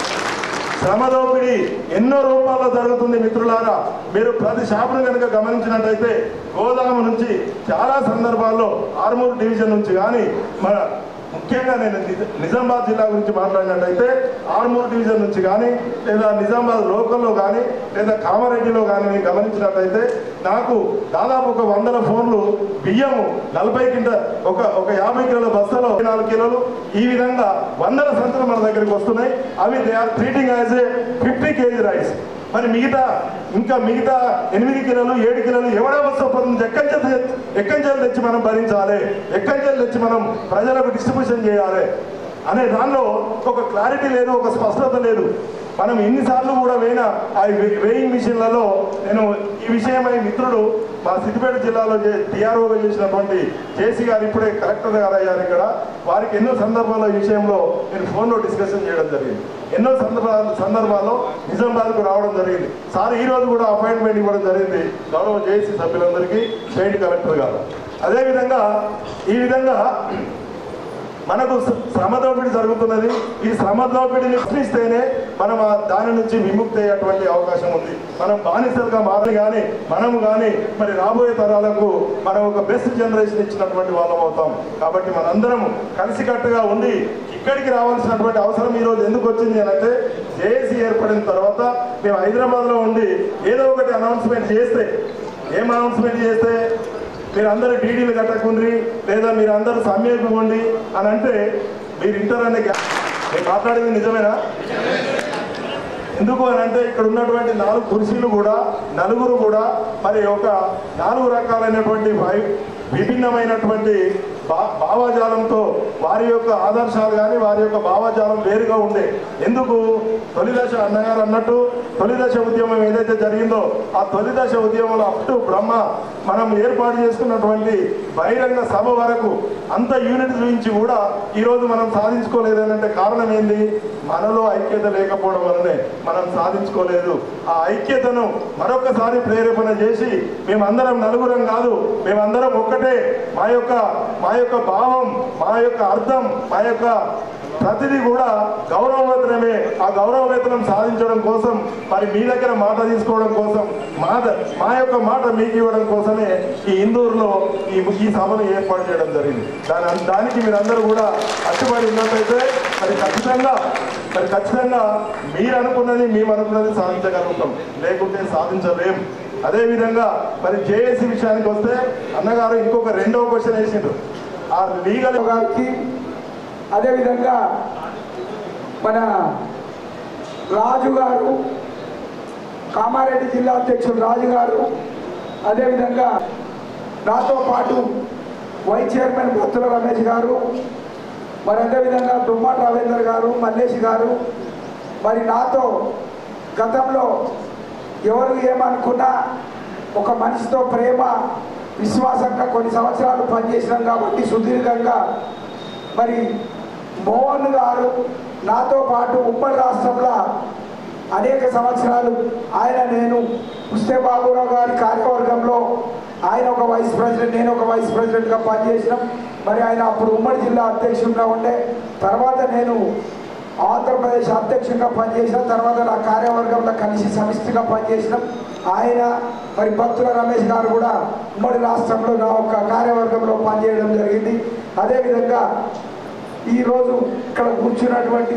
శ్రమ దోపిడీ ఎన్నో రూపాల్లో జరుగుతుంది మిత్రులారా. మీరు ప్రతి షాపును కనుక గమనించినట్టయితే గోదాము నుంచి చాలా సందర్భాల్లో ఆర్మూర్ డివిజన్ నుంచి కానీ మన ముఖ్యంగా నేను నిజామాబాద్ జిల్లా గురించి మాట్లాడినట్టయితే ఆర్మూర్ డివిజన్ నుంచి కానీ లేదా నిజామాబాద్ లోకల్లో కానీ లేదా కామారెడ్డిలో కానీ నేను గమనించినట్టయితే నాకు దాదాపు ఒక వందల ఫోన్లు బియ్యము నలభై కింద ఒక ఒక యాభై కిలోల బస్తాలో నాలుగు కిలోలు ఈ విధంగా వందల సంచులు మన దగ్గరికి వస్తున్నాయి. అవి they are treating as a fifty KG rice. మరి మిగతా ఇంకా మిగతా ఎనిమిది కిలోలు ఏడు కిలోలు ఎవడ వస్తుంది ఎక్కంచెలు ఎక్కంచెలు తెచ్చి మనం భరించాలి, ఎక్కంచెలు తెచ్చి మనం ప్రజలకు డిస్ట్రిబ్యూషన్ చేయాలి అనే దానిలో ఒక క్లారిటీ లేదు, ఒక స్పష్టత లేదు. మనం ఎన్నిసార్లు కూడా వేయిన ఆ వేయింగ్ మిషన్లలో నేను ఈ విషయమై మిత్రుడు మా సిద్దిపేట జిల్లాలో టీఆర్ఓగా చేసినటువంటి జేసీ గారు ఇప్పుడే కలెక్టర్ గారు అయ్యారు ఇక్కడ. వారికి ఎన్నో సందర్భాల్లో ఈ విషయంలో నేను ఫోన్లో డిస్కషన్ చేయడం జరిగింది. ఎన్నో సందర్భాల సందర్భాల్లో నిజామాబాద్కు రావడం జరిగింది. సార్ ఈ రోజు కూడా అపాయింట్మెంట్ ఇవ్వడం జరిగింది గౌరవ జేసీ సభ్యులందరికీ, జాయింట్ కలెక్టర్ గారు. అదేవిధంగా ఈ విధంగా మనకు శ్రమ దోపిడీ జరుగుతున్నది. ఈ శ్రమ దోపిడీని ప్రశ్నిస్తేనే మనం దాని నుంచి విముక్తి అయ్యేటువంటి అవకాశం ఉంది. మనం బానిసలుగా మారి కానీ మనము కానీ మరి రాబోయే తరాలకు మనం ఒక బెస్ట్ జనరేషన్ ఇచ్చినటువంటి వాళ్ళం అవుతాం. కాబట్టి మనందరం కలిసికట్టుగా ఉండి ఇక్కడికి రావాల్సినటువంటి అవసరం ఈరోజు ఎందుకు వచ్చింది అని అంటే జేఏసీ ఏర్పడిన తర్వాత మేము హైదరాబాద్లో ఉండి ఏదో ఒకటి అనౌన్స్మెంట్ చేస్తే, ఏం అనౌన్స్మెంట్ చేస్తే మీరు అందరూ డీడీలు కట్టకుండ్రి లేదా మీరు అందరూ సమ్మెకు పోండి అని అంటే మీరు ఇంటారనే. నేను మాట్లాడేది నిజమేనా? ఎందుకు అని అంటే ఇక్కడ ఉన్నటువంటి నాలుగు కుర్చీలు కూడా నలుగురు కూడా మరి ఒక నాలుగు రకాలైనటువంటి విభిన్నమైనటువంటి భా భావజాలంతో వారి యొక్క ఆదర్శాలు కానీ వారి యొక్క భావజాలం వేరుగా ఉండే. ఎందుకు తొలిదశ అన్నగారు అన్నట్టు తొలిదశ ఉద్యమం ఏదైతే జరిగిందో ఆ తొలిదశ ఉద్యమంలో అప్ టు బ్రహ్మ మనం ఏర్పాటు చేసుకున్నటువంటి బహిరంగ సభ వరకు అంత యూనిట్ గురించి కూడా ఈరోజు మనం సాధించుకోలేదనంటే కారణం ఏంది? మనలో ఐక్యత లేకపోవడం వల్లనే మనం సాధించుకోలేదు. ఆ ఐక్యతను మరొకసారి ప్రేరేపణ చేసి మేమందరం నలుగురం కాదు, మేమందరం ఒక్కటే, మా యొక్క మా యొక్క భావం, మా యొక్క అర్థం, మా యొక్క ప్రతిదీ కూడా గౌరవవేతనమే. ఆ గౌరవవేతనం సాధించడం కోసం మరి మీ దగ్గర మాట తీసుకోవడం కోసం మా మా యొక్క మాట మీకు ఇవ్వడం కోసమే ఈ ఇందూరులో ఈ ఈ సభను ఏర్పాటు చేయడం జరిగింది. దాని దానికి మీరందరూ కూడా కట్టుబడి ఉన్నట్లయితే మరి ఖచ్చితంగా మరి ఖచ్చితంగా మీరు అనుకున్నది మేము అనుకున్నది సాధించగలుగుతాం, లేకుంటే సాధించలేం. అదేవిధంగా మరి జేఏసీ విషయానికి వస్తే అన్నగారు ఇంకొక రెండవ క్వశ్చన్ వేసిండ్రు. ఆ లీగల్ గారికి అదేవిధంగా మన రాజు గారు, కామారెడ్డి జిల్లా అధ్యక్షుడు రాజు గారు, అదేవిధంగా నాతో పాటు వైస్ చైర్మన్ బత్తుల రమేష్ గారు, మరి అదేవిధంగా దుమ్మాటి రవీందర్ గారు, మల్లేష్ గారు, మరి నాతో గతంలో ఎవరు ఏమనుకున్నా ఒక మనిషితో ప్రేమ విశ్వాసంగా కొన్ని సంవత్సరాలు పనిచేసినాం కాబట్టి సుదీర్ఘంగా మరి మోహన్ గారు నాతో పాటు ఉమ్మడి రాష్ట్రంలో అనేక సంవత్సరాలు ఆయన నేను ఉస్తే బాబురావు గారి కార్యవర్గంలో ఆయన ఒక వైస్ ప్రెసిడెంట్, నేను ఒక వైస్ ప్రెసిడెంట్గా పనిచేసినాం. మరి ఆయన అప్పుడు ఉమ్మడి జిల్లా అధ్యక్షుడిగా ఉండే, తర్వాత నేను ఆంధ్రప్రదేశ్ అధ్యక్షుడిగా పనిచేసిన, తర్వాత నా కార్యవర్గంలో కలిసి సమిష్టిగా పనిచేసినాం. ఆయన మరి బత్తుల రమేష్ గారు కూడా ఉమ్మడి రాష్ట్రంలో నా ఒక కార్యవర్గంలో పనిచేయడం జరిగింది. అదేవిధంగా ఈరోజు ఇక్కడ కూర్చున్నటువంటి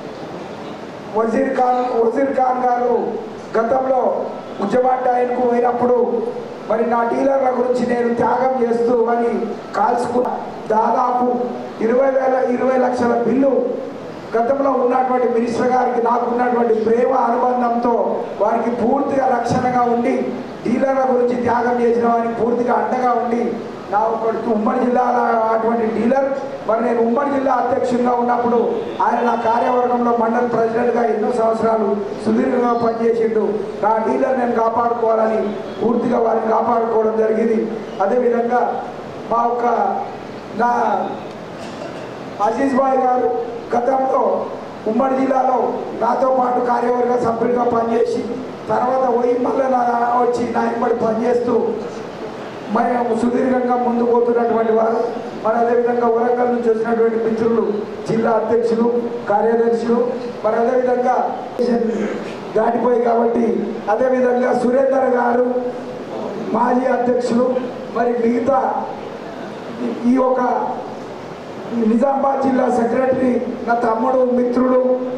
వజీర్ ఖాన్ వజీర్ ఖాన్ గారు గతంలో ఉద్యమాన్ని ఆయనకు పోయినప్పుడు మరి నా డీలర్ల గురించి నేను త్యాగం చేస్తూ అని కాల్చుకున్న దాదాపు ఇరవై వేల ఇరవై లక్షల బిల్లు గతంలో ఉన్నటువంటి మినిస్టర్ గారికి నాకు ఉన్నటువంటి ప్రేమ అనుబంధంతో వారికి పూర్తిగా రక్షణగా ఉండి డీలర్ల గురించి త్యాగం చేసిన వారికి పూర్తిగా అండగా ఉండి నా ఒక ఉమ్మడి జిల్లాల అటువంటి డీలర్ మరి నేను ఉమ్మడి జిల్లా అధ్యక్షుడిగా ఉన్నప్పుడు ఆయన నా కార్యవర్గంలో మండల ప్రెసిడెంట్గా ఎన్నో సంవత్సరాలు సుదీర్ఘంగా పనిచేసిండు. నా డీలర్ నేను కాపాడుకోవాలని పూర్తిగా వారిని కాపాడుకోవడం జరిగింది. అదేవిధంగా మా యొక్క నా అజీజ్ భాయ్ గారు గతంలో ఉమ్మడి జిల్లాలో నాతో పాటు కార్యవర్గ సభ్యుడిగా పనిచేసి తర్వాత పోయి మళ్ళీ నా వచ్చి నా ఇంబడి పనిచేస్తూ మరి సుదీర్ఘంగా ముందు పోతున్నటువంటి వారు. మరి అదేవిధంగా వరంగల్ నుంచి వచ్చినటువంటి మిత్రులు, జిల్లా అధ్యక్షులు, కార్యదర్శులు, మరి అదేవిధంగా దాటిపోయి కాబట్టి అదేవిధంగా సురేందర్ గారు మాజీ అధ్యక్షులు, మరి మిగతా ఈ యొక్క నిజామాబాద్ జిల్లా సెక్రటరీ నా తమ్ముడు మిత్రుడు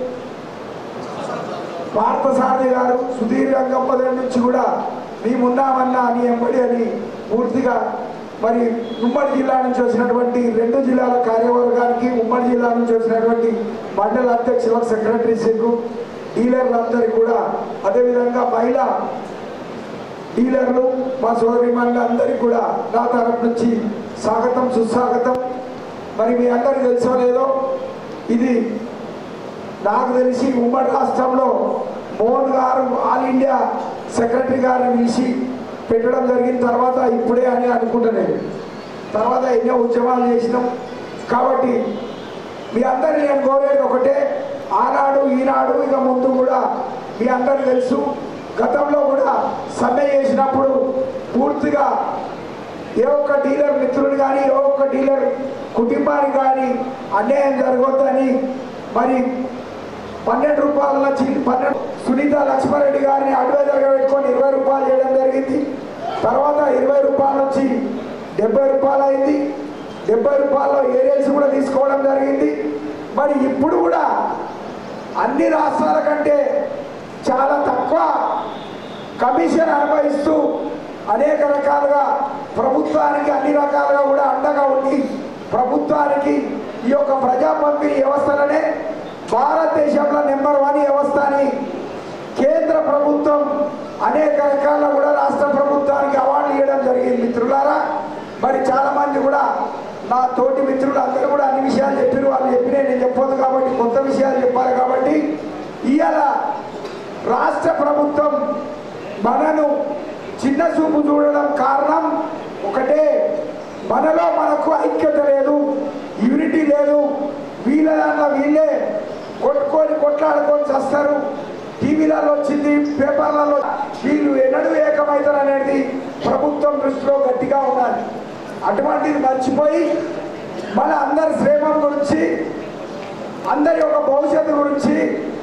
పార్థసారథి గారు సుదీర్ఘంగా పదేళ్ళ నుంచి కూడా మేమున్నామన్నా అని ఎంబడి అని పూర్తిగా మరి ఉమ్మడి జిల్లా నుంచి వచ్చినటువంటి రెండు జిల్లాల కార్యవర్గానికి, ఉమ్మడి జిల్లా నుంచి వచ్చినటువంటి మండల అధ్యక్షులకు, సెక్రటరీస్కు, డీలర్లందరికీ కూడా, అదేవిధంగా మహిళా డీలర్లు మా సోదరి మండలందరికీ కూడా నా తరఫు నుంచి స్వాగతం, సుస్వాగతం. మరి మీ అందరికీ తెలుసో లేదో, ఇది నాకు తెలిసి ఉమ్మడి రాష్ట్రంలో మోహన్ గారు ఆల్ ఇండియా సెక్రటరీ గారిని పిలిచి పెట్టడం జరిగిన తర్వాత ఇప్పుడే అని అనుకుంటున్నాను. తర్వాత ఎన్నో ఉద్యమాలు చేసినాం. కాబట్టి మీ అందరినీ నేను కోరేది ఒకటే, ఆనాడు ఈనాడు ఇక ముందు కూడా మీ అందరికీ తెలుసు, గతంలో కూడా సమ్మె చేసినప్పుడు పూర్తిగా ఏ ఒక్క డీలర్ మిత్రుడు కానీ ఏ ఒక్క డీలర్ కుటుంబానికి కానీ అన్యాయం జరగొద్దని మరి పన్నెండు రూపాయల పన్నెండు సునీత లక్ష్మారెడ్డి గారిని అడ్వైజర్గా పెట్టుకొని ఇరవై రూపాయలు చేయడం జరిగింది. తర్వాత ఇరవై రూపాయల నుంచి డెబ్బై రూపాయలు అయింది. డెబ్బై రూపాయల్లో ఏరియల్స్ కూడా తీసుకోవడం జరిగింది. మరి ఇప్పుడు కూడా అన్ని రాష్ట్రాల కంటే చాలా తక్కువ కమిషన్ అనుభవిస్తూ అనేక రకాలుగా ప్రభుత్వానికి అన్ని రకాలుగా కూడా అండగా ఉండి ప్రభుత్వానికి ఈ యొక్క ప్రజా పంపిణీ వ్యవస్థలనే భారతదేశంలో నెంబర్ వన్ వ్యవస్థ అని కేంద్ర ప్రభుత్వం అనేక రకాల కూడా రాష్ట్ర ప్రభుత్వానికి అవార్డులు ఇవ్వడం జరిగింది. మిత్రులారా, మరి చాలా మంది కూడా నా తోటి మిత్రులు అందరూ కూడా అన్ని విషయాలు చెప్పారు. వాళ్ళు చెప్పినా నేను చెప్పొద్దు కాబట్టి కొత్త విషయాలు చెప్పాలి. కాబట్టి ఇవాళ రాష్ట్ర ప్రభుత్వం మనను చిన్న చూపు చూడడం కారణం ఒకటే, మనలో మనకు ఐక్యత లేదు, యూనిటీ లేదు. వీళ్ళ దాంట్లో వీళ్ళే కొట్టుకొని కొట్లాడుకొని చేస్తారు. టీవీలలో వచ్చింది, పేపర్లలో వీళ్ళు ఎన్నడూ ఏకమవుతారు అనేది ప్రభుత్వం దృష్టిలో గట్టిగా ఉన్నది. అటువంటిది మర్చిపోయి మన అందరి శ్రేమం గురించి, అందరి యొక్క భవిష్యత్తు గురించి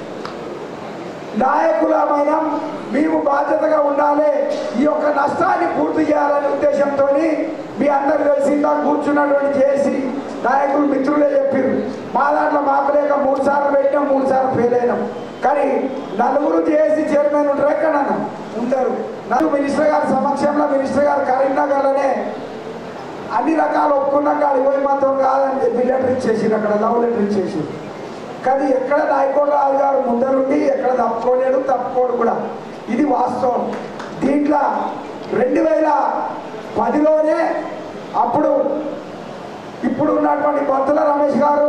నాయకులమైన మేము బాధ్యతగా ఉండాలి. ఈ యొక్క నష్టాన్ని పూర్తి చేయాలనే ఉద్దేశంతో మీ అందరు కలిసిందా కూర్చున్నటువంటి చేసి నాయకులు మిత్రులే చెప్పారు. మా దాంట్లో మాకు లేక మూడు సార్లు పెట్టినాం, మూడు సార్లు ఫెయిల్ అయినాం. కానీ నలుగురు చేసి చైర్మన్ ఉంటారు, ఎక్కడన్నా ఉంటారు. నలుగురు మినిస్టర్ గారి సమక్షంలో మినిస్టర్ గారు కరీంనగర్లోనే అన్ని రకాలు ఒప్పుకున్నాక ఇరవై మాత్రం కాదని చెప్పి లెటర్ ఇచ్చేసి అక్కడ లవ్ లెటర్ ఇచ్చేసి. కానీ ఎక్కడ నాయకుడు రాజు గారు ముందరుండి ఎక్కడ తప్పుకోలేడు, తప్పుకోడు కూడా. ఇది వాస్తవం. దీంట్లో రెండు వేల పదిలోనే అప్పుడు ఇప్పుడు ఉన్నటువంటి బొత్తుల రమేష్ గారు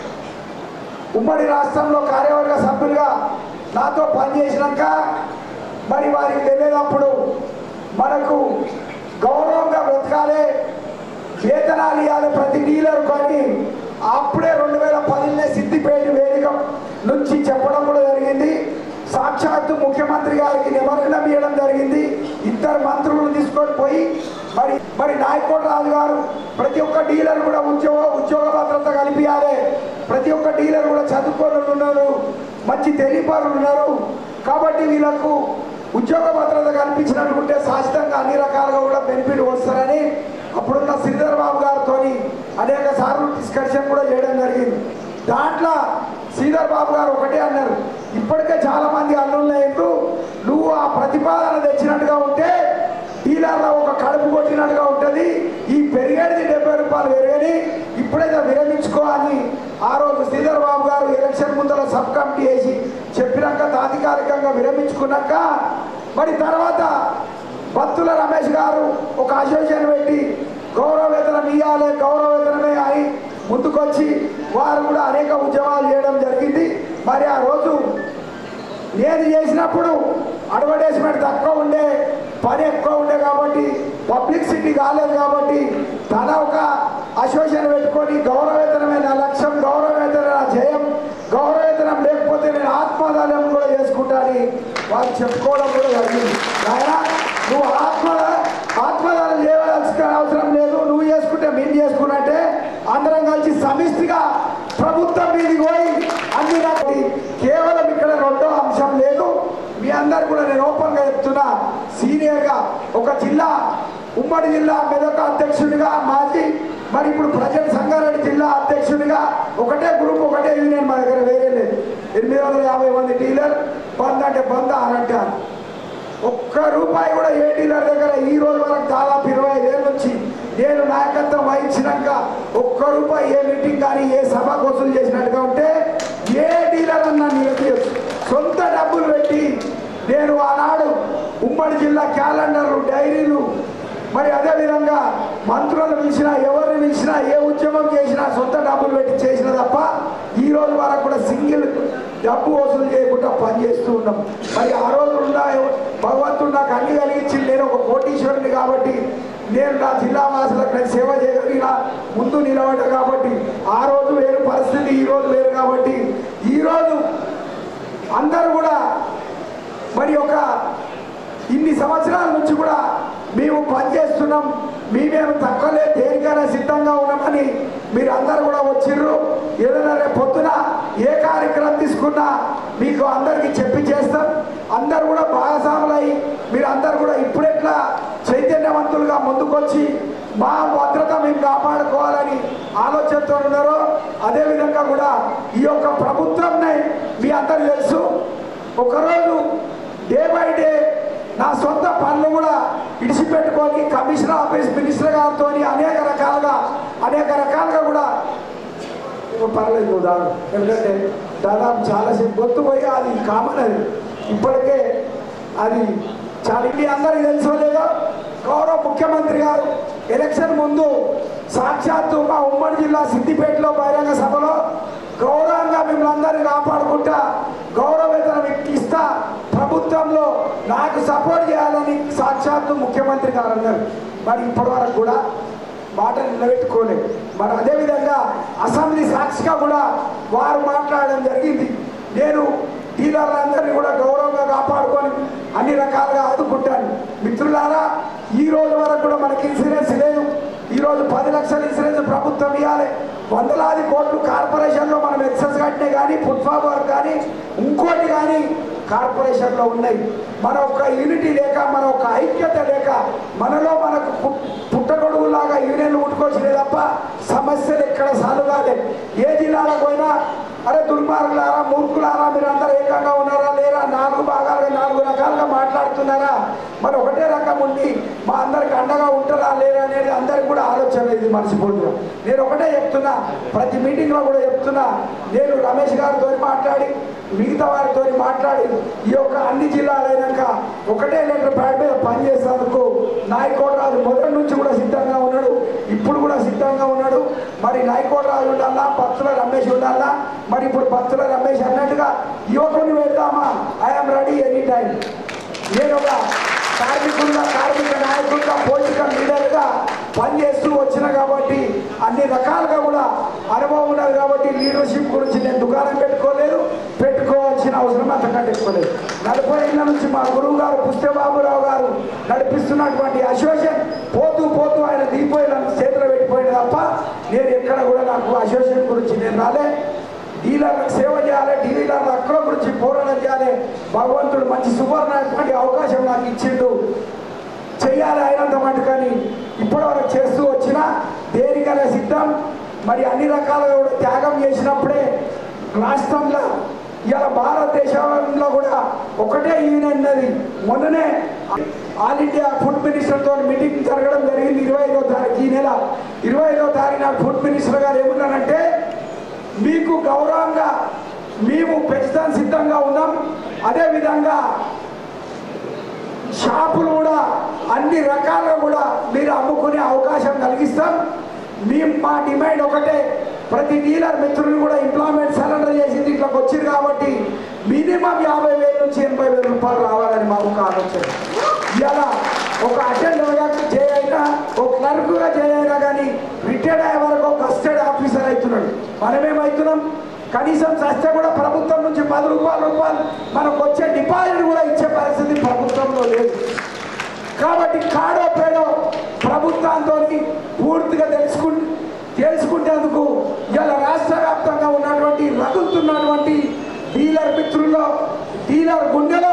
ఉమ్మడి రాష్ట్రంలో కార్యవర్గ సభ్యులుగా నాతో పనిచేసినాక మరి వారికి తెలియనప్పుడు మనకు గౌరవంగా బ్రతకాలి, వేతనాలు ఇవ్వాలి ప్రతి డీలర్ కానీ అప్పుడే రెండు వేల పదిలో సిద్దిపేట వేదిక నుంచి చెప్పడం కూడా జరిగింది. సాక్షాత్తు ముఖ్యమంత్రి గారికి నిమగ్నం ఇవ్వడం జరిగింది. ఇద్దరు మంత్రులను తీసుకొని పోయి మరి మరి నాయకోట రాజు గారు ప్రతి ఒక్క డీలర్ కూడా ఉద్యోగ ఉద్యోగ భద్రత కల్పించాలి, ప్రతి ఒక్క డీలర్ కూడా చదువుకొని ఉన్నారు, మంచి తెలియపరులు ఉన్నారు, కాబట్టి వీళ్ళకు ఉద్యోగ భద్రత కల్పించినట్టుకుంటే శాశ్వతంగా అన్ని రకాలుగా కూడా బెనిఫిట్ వస్తారని అప్పుడున్న శ్రీధర్ బాబు గారితో అనేక సార్లు డిస్కషన్ కూడా చేయడం జరిగింది. దాంట్లో శ్రీధర్ బాబు గారు ఒకటే అన్నారు, ఇప్పటికే చాలా మంది అల్లుళ్ళు నువ్వు ఆ ప్రతిపాదన తెచ్చినట్టుగా ఉంటే డీలర్లో ఒక కడుపు కొట్టినట్టుగా ఉంటుంది, ఈ పెరిగేది డెబ్బై రూపాయలు పెరిగని ఇప్పుడైతే విరమించుకో అని ఆ రోజు శ్రీధర్ బాబు గారు ఎలక్షన్ ముందర సబ్ కమిటీ వేసి చెప్పినాక తాత్కాలికంగా విరమించుకున్నాక మరి తర్వాత బత్తుల రమేష్ గారు ఒక అసోసియేషన్ పెట్టి గౌరవ వేతనం ఇవ్వాలి, గౌరవ వేతనమే అని ముందుకొచ్చి వారు కూడా అనేక ఉద్యమాలు చేయడం జరిగింది. మరి ఆ రోజు నేను చేసినప్పుడు అడ్వర్టైజ్మెంట్ తక్కువ ఉండే, పని ఎక్కువ ఉండే కాబట్టి పబ్లిసిటీ కాలేదు కాబట్టి తన ఒక అసోసియేషన్ పెట్టుకొని గౌరవవేతనమే నా లక్ష్యం, గౌరవవేతన నా జయం, గౌరవవేతనం లేకపోతే నేను ఆత్మదానం కూడా చేసుకుంటానని వారు చెప్పుకోవడం కూడా జరిగింది. ఆయన నువ్వు ఆత్మ ఆత్మదానం చేయవలసిన అవసరం లేదు, నువ్వు చేసుకుంటే మేము చేసుకున్నట్టే అందరం కలిసి సమిష్టిగా ప్రభుత్వం మీదికి పోయి అన్ని నాకు కేవలం ఇక్కడ రెండో అంశం లేదు. మీ అందరు కూడా నేను ఓపెన్గా చెప్తున్నా, సీనియర్గా ఒక జిల్లా ఉమ్మడి జిల్లా మెదక్ అధ్యక్షుడిగా మాజీ మరి ఇప్పుడు ప్రజెంట్ సంగారెడ్డి జిల్లా అధ్యక్షుడిగా ఒకటే గ్రూప్ ఒకటే యూనియన్ మా దగ్గర వేరే లేదు. ఎనిమిది వందల యాభై మంది డీలర్ బంద్ అంటే బంద్ అని అంటారు. ఒక్క రూపాయి కూడా ఏ డీలర్ దగ్గర ఈ రోజు వరకు దాదాపు ఇరవై ఐదేళ్ళ నుంచి నేను నాయకత్వం వహించినాక ఒక్క రూపాయి ఏ మీటింగ్ కానీ ఏ సభకు వసూలు చేసినట్టుగా ఉంటే ఏ డీలర్ అన్నా నిలదీయచ్చు. సొంత డబ్బులు పెట్టి నేను ఆనాడు ఉమ్మడి జిల్లా క్యాలెండర్లు, డైరీలు మరి అదేవిధంగా మంత్రులను పిలిచినా ఎవరిని పిలిచినా ఏ ఉద్యమం చేసినా సొంత డబ్బులు పెట్టి చేసిన తప్ప ఈ రోజు వరకు కూడా సింగిల్ డబ్బు వసూలు చేయకుండా పనిచేస్తూ ఉన్నాం. మరి ఆ రోజు ఉన్న భగవంతుడు నాకు అన్ని కలిగించి నేను ఒక కోటీశ్వరుని కాబట్టి నేను నా జిల్లా వాసులకు నేను సేవ చేయగలిగిన ముందు నిలబడ్డా కాబట్టి ఆ రోజు వేరు పరిస్థితి, ఈ రోజు వేరు కాబట్టి ఈరోజు అందరూ కూడా మరి ఒక ఇన్ని సంవత్సరాల నుంచి కూడా మేము పనిచేస్తున్నాం, మేమేమి తక్కువలే దేనికైనా సిద్ధంగా ఉన్నామని మీరు అందరు కూడా వచ్చిర్రు. ఏదైనా రేపు పొద్దున ఏ కార్యక్రమం తీసుకున్నా మీకు అందరికీ చెప్పి చేస్తాం. అందరు కూడా భాగస్వాములై మీరు అందరు కూడా ఇప్పుడెట్లా చైతన్యవంతులుగా ముందుకొచ్చి మా భద్రత మేము కాపాడుకోవాలని ఆలోచనతో ఉన్నారో అదేవిధంగా కూడా ఈ యొక్క ప్రభుత్వంని మీ అందరూ తెలుసు. ఒకరోజు డే బై డే నా సొంత పనులు కూడా ఇడిచిపెట్టుకొని కమిషనర్ ఆఫీస్ మినిస్టర్ గారితో అనేక రకాలుగా అనేక రకాలుగా కూడా పర్లేదు దాదాపు ఎందుకంటే దాదాపు చాలాసేపు గొంతుపోయి అది కామన్. అది ఇప్పటికే అది చాలా ఇది అందరికీ తెలుసో లేదో గౌరవ ముఖ్యమంత్రి గారు ఎలక్షన్ ముందు సాక్షాత్తు మా ఉమ్మడి జిల్లా సిద్దిపేటలో బహిరంగ సభలో గౌరవంగా మిమ్మల్ని అందరినీ కాపాడుకుంటా గౌరవేతనం ఇస్తా ప్రభుత్వంలో నాకు సపోర్ట్ చేయాలని సాక్షాత్తు ముఖ్యమంత్రి గారు అన్నారు. మరి ఇప్పటి వరకు కూడా మాట నిలబెట్టుకోలేదు. మరి అదేవిధంగా అసెంబ్లీ సాక్షిగా కూడా వారు మాట్లాడడం జరిగింది. నేను డీలర్లందరినీ కూడా గౌరవంగా కాపాడుకొని అన్ని రకాలుగా ఆదుకుంటాను. మిత్రులారా, ఈ రోజు వరకు కూడా మనకి ఇన్సూరెన్స్ లేదు. ఈరోజు పది లక్షల ఇన్సూరెన్స్ ప్రభుత్వం ఇవ్వాలి. వందలాది కోట్లు కార్పొరేషన్లో మనం ఎక్సెస్ కట్టినే కానీ ఫుట్పాత్ వర్క్ కానీ ఇంకోటి కానీ కార్పొరేషన్లో ఉన్నాయి. మన ఒక యూనిటీ లేక మన ఒక ఐక్యత లేక మనలో మనకు పుట్టగొడుగులాగా యూనియన్లు ఉట్టుకొచ్చినాయి తప్ప సమస్యలు ఎక్కడ సాల్వ్ కాలేదు. ఏ జిల్లాలకు పోయినా అరే దుర్మార్గులారా, మూర్ఖులారా, మీరు అందరూ ఏకంగా ఉన్నారా లేరా, నాలుగు భాగాలుగా నాలుగు రకాలుగా మాట్లాడుతున్నారా, మరి ఒకటే రకం ఉండి మా అందరికి అండగా ఉంటారా లేరా అనేది అందరికి కూడా ఆలోచన ఇది మర్చిపోతున్నా. నేను ఒకటే చెప్తున్నా, ప్రతి మీటింగ్లో కూడా చెప్తున్నా, నేను రమేష్ గారితో మాట్లాడి మిగతా వారితో మాట్లాడి ఈ యొక్క అన్ని జిల్లాలైనాక ఒకటే లెటర్ ప్యాడ్ మీద పనిచేసేందుకు నాయకోటరాజు మొదటి నుంచి కూడా సిద్ధంగా ఉన్నాడు, ఇప్పుడు కూడా సిద్ధంగా ఉన్నాడు. మరి నాయకోటరాజు ఉండాలా, పత్తుల రమేష్ ఉండాలా, మరి ఇప్పుడు పత్తుల రమేష్ అన్నట్టుగా యువకుని వెళ్దామా, ఐఎమ్ రెడీ ఎనీ టైం. నేను ఒక కార్మికులుగా కార్మిక నాయకులుగా పొలిటికల్ లీడర్గా పనిచేస్తూ వచ్చిన కాబట్టి అన్ని రకాలుగా కూడా అనుభవం ఉన్నది కాబట్టి లీడర్షిప్ గురించి నేను దుకాణం పెట్టుకోలేదు, పెట్టుకోవాల్సిన అవసరం అంతకంటే ఎక్కువలేదు. నలభై ఏళ్ళ నుంచి మా గురువు గారు పుస్తబాబురావు గారు నడిపిస్తున్నటువంటి అసోసియేషన్ పోతూ పోతూ ఆయన దిగిపోయి నన్ను చేతిలో పెట్టిపోయింది తప్ప నేను ఎక్కడ కూడా నాకు అసోసియేషన్ గురించి నేను రాలే. డీలర్లకు సేవ చేయాలి, డీలర్ల హక్కుల గురించి పోరాటం చేయాలి. భగవంతుడు మంచి సువర్ణటువంటి అవకాశం నాకు ఇచ్చిండు, చెయ్యాలి అయినంత మటు. కానీ ఇప్పటివరకు చేస్తూ వచ్చినా దేనికైనా సిద్ధం. మరి అన్ని రకాలుగా కూడా త్యాగం చేసినప్పుడే రాష్ట్రంలో ఇవాళ భారతదేశంలో కూడా ఒకటే యూనియన్ ఉన్నది. మొన్ననే ఆల్ ఇండియా ఫుడ్ మినిస్టర్తో మీటింగ్ జరగడం జరిగింది ఇరవై ఐదో తారీఖు ఈ నెల ఇరవై ఐదో తారీఖు నాడు ఫుడ్ మినిస్టర్ గారు ఏమన్నారంటే, మీకు గౌరవంగా మేము పెంచడానికి సిద్ధంగా ఉన్నాం, అదేవిధంగా షాపులు కూడా అన్ని రకాలుగా కూడా మీరు అమ్ముకునే అవకాశం కలిగిస్తాం. మేము మా డిమాండ్ ఒకటే, ప్రతి డీలర్ మిత్రులు కూడా ఎంప్లాయ్మెంట్ సరెండర్ చేసి దీంట్లోకి వచ్చింది కాబట్టి మినిమం యాభై వేల నుంచి ఎనభై వేల రూపాయలు రావాలని మా ఒక ఆలోచన. ఇలా ఒక అటెండర్గా చేయైనా ఒక క్లర్క్గా చేయైనా కానీ రిటైర్డ్ అయ్యే వరకు ఒక కస్టడీ ఆఫీసర్ అవుతున్నాడు. మనమేమవుతున్నాం, కనీసం సస్తే కూడా ప్రభుత్వం నుంచి పది రూపాయల రూపాయలు మనకు వచ్చే డిపాజిట్ కూడా ఇచ్చే పరిస్థితి ప్రభుత్వంలో లేదు. కాబట్టి కాడో పేడో ప్రభుత్వంతో పూర్తిగా తెలుసుకు తెలుసుకునేందుకు ఇలా రాష్ట్ర వ్యాప్తంగా ఉన్నటువంటి రగులుతున్నటువంటి డీలర్ మిత్రుల్లో డీలర్ గుండెలో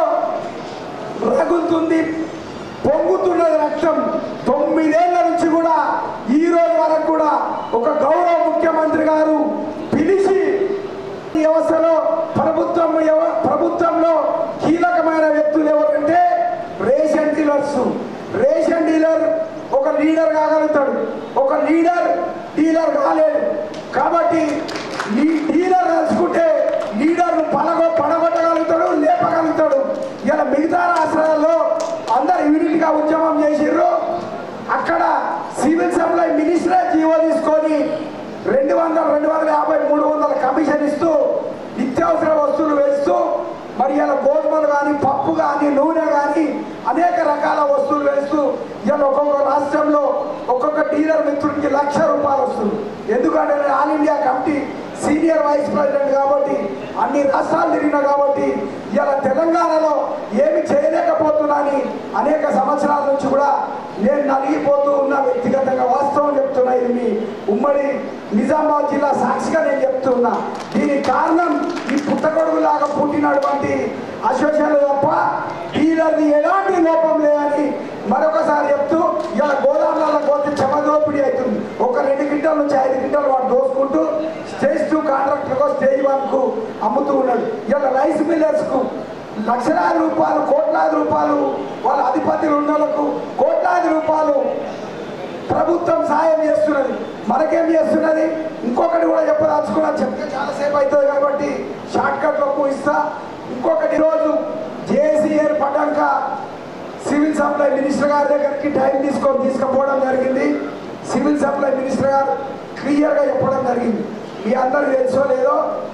రగులుతుంది, పొంగుతున్నది రక్తం. తొమ్మిదేళ్ల నుంచి కూడా ఈ రోజు వరకు కూడా ఒక గౌరవ ముఖ్యమంత్రి గారు పిలిచి వ్యవస్థలో ప్రభుత్వం ప్రభుత్వంలో కీలకమైన వ్యక్తులు ఎవరంటే రేషన్ డీలర్స్. రేషన్ డీలర్ ఒక లీడర్ కాగలుగుతాడు, ఒక లీడర్ డీలర్ కాలేడు. కాబట్టి ఈ డీలర్ తెలుసుకుంటే లీడర్ను పడగొ పడగొట్టగలుగుతాడు, లేపగలుగుతాడు. ఇలా మిగతా రాష్ట్రాలలో అందరు యూనిట్గా ఉద్యమం చేసిర్రు. అక్కడ సివిల్ సప్లై మినిస్టరే జీవో తీసుకొని రెండు వందల రెండు వందల యాభై మూడు వందల కమిషన్ ఇస్తూ నిత్యావసర వస్తువులు వేస్తూ మరి ఇలా గోధుమలు కానీ పప్పు కానీ నూనె కానీ అనేక రకాల వస్తువులు వేస్తూ ఇలా ఒక్కొక్క రాష్ట్రంలో ఒక్కొక్క డీలర్ మిత్రుడికి లక్ష రూపాయలు వస్తుంది. ఎందుకంటే నేను all India committee senior vice president కాబట్టి అన్ని రాష్ట్రాలు తిరిగినా కాబట్టి ఇలా తెలంగాణలో ఏమి చేయలేకపోతున్నాని అనేక సంవత్సరాల నుంచి కూడా నేను నలిగిపోతూ ఉన్న వ్యక్తిగతంగా వాస్తవం చెప్తున్నా. ఇది మీ ఉమ్మడి నిజామాబాద్ జిల్లా సాక్షిగా నేను చెప్తున్నా. దీనికి కారణం ఈ పుట్టగొడుగులాగా పుట్టినటువంటి అసోసియేషన్ తప్ప డీలర్ది ఎలాంటి లోపం లేదని మరొకసారి చెప్తూ ఇలా గోదాములలో పోతే చెమదోపిడి అవుతుంది. ఒక రెండు క్వింటాల నుంచి ఐదు క్వింటాలు వాడు దోసుకుంటూ స్టేజ్ టూ కాంట్రాక్టర్కు స్టేజ్ వన్కు అమ్ముతూ ఉన్నాడు. ఇలా రైస్ మిల్లర్స్కు లక్షలాది రూపాయలు కోట్లాది రూపాయలు వాళ్ళ అధిపతులు ఉన్న వాళ్ళకు కోట్లాది రూపాయలు ప్రభుత్వం సాయం చేస్తున్నది. మనకేం చేస్తున్నది? ఇంకొకటి కూడా చెప్పదలుచుకున్నా, చెప్తే చాలాసేపు అవుతుంది కాబట్టి షార్ట్ కట్లో ఇస్తా. ఇంకొకటి రోజు జేఏసీ ఏర్పడ్డాక సివిల్ సప్లై మినిస్టర్ గారి దగ్గరికి టైం తీసుకొని తీసుకుపోవడం జరిగింది. సివిల్ సప్లై మినిస్టర్ గారు క్లియర్గా చెప్పడం జరిగింది. మీ అందరూ తెలుసో లేదో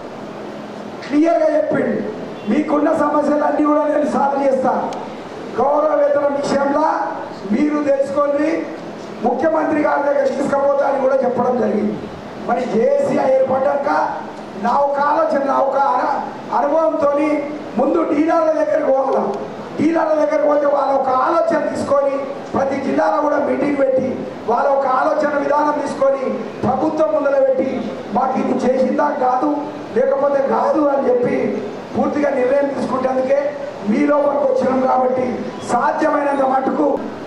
క్లియర్గా చెప్పింది, మీకున్న సమస్యలన్నీ కూడా నేను సాల్వ్ చేస్తాను. గౌరవ వేతనం విషయంలో మీరు తెలుసుకొని ముఖ్యమంత్రి గారి దగ్గర తీసుకుపోతా అని కూడా చెప్పడం జరిగింది. మరి జేఏసీ ఏర్పడ్డాక నా ఒక ఆలోచన నా ఒక అనుభవంతో ముందు డీలర్ల దగ్గరికి పోగలం. డీలర్ల దగ్గరికి పోతే వాళ్ళ ఒక ఆలోచన తీసుకొని ప్రతి జిల్లాలో కూడా మీటింగ్ పెట్టి వాళ్ళ ఒక ఆలోచన విధానం తీసుకొని ప్రభుత్వం ముందర పెట్టి మాకు ఇది చేసిందా కాదు లేకపోతే కాదు అని చెప్పి పూర్తిగా నిర్ణయం తీసుకుంటేందుకే మీ లోపలికి వచ్చినాం. కాబట్టి సాధ్యమైనంత మటుకు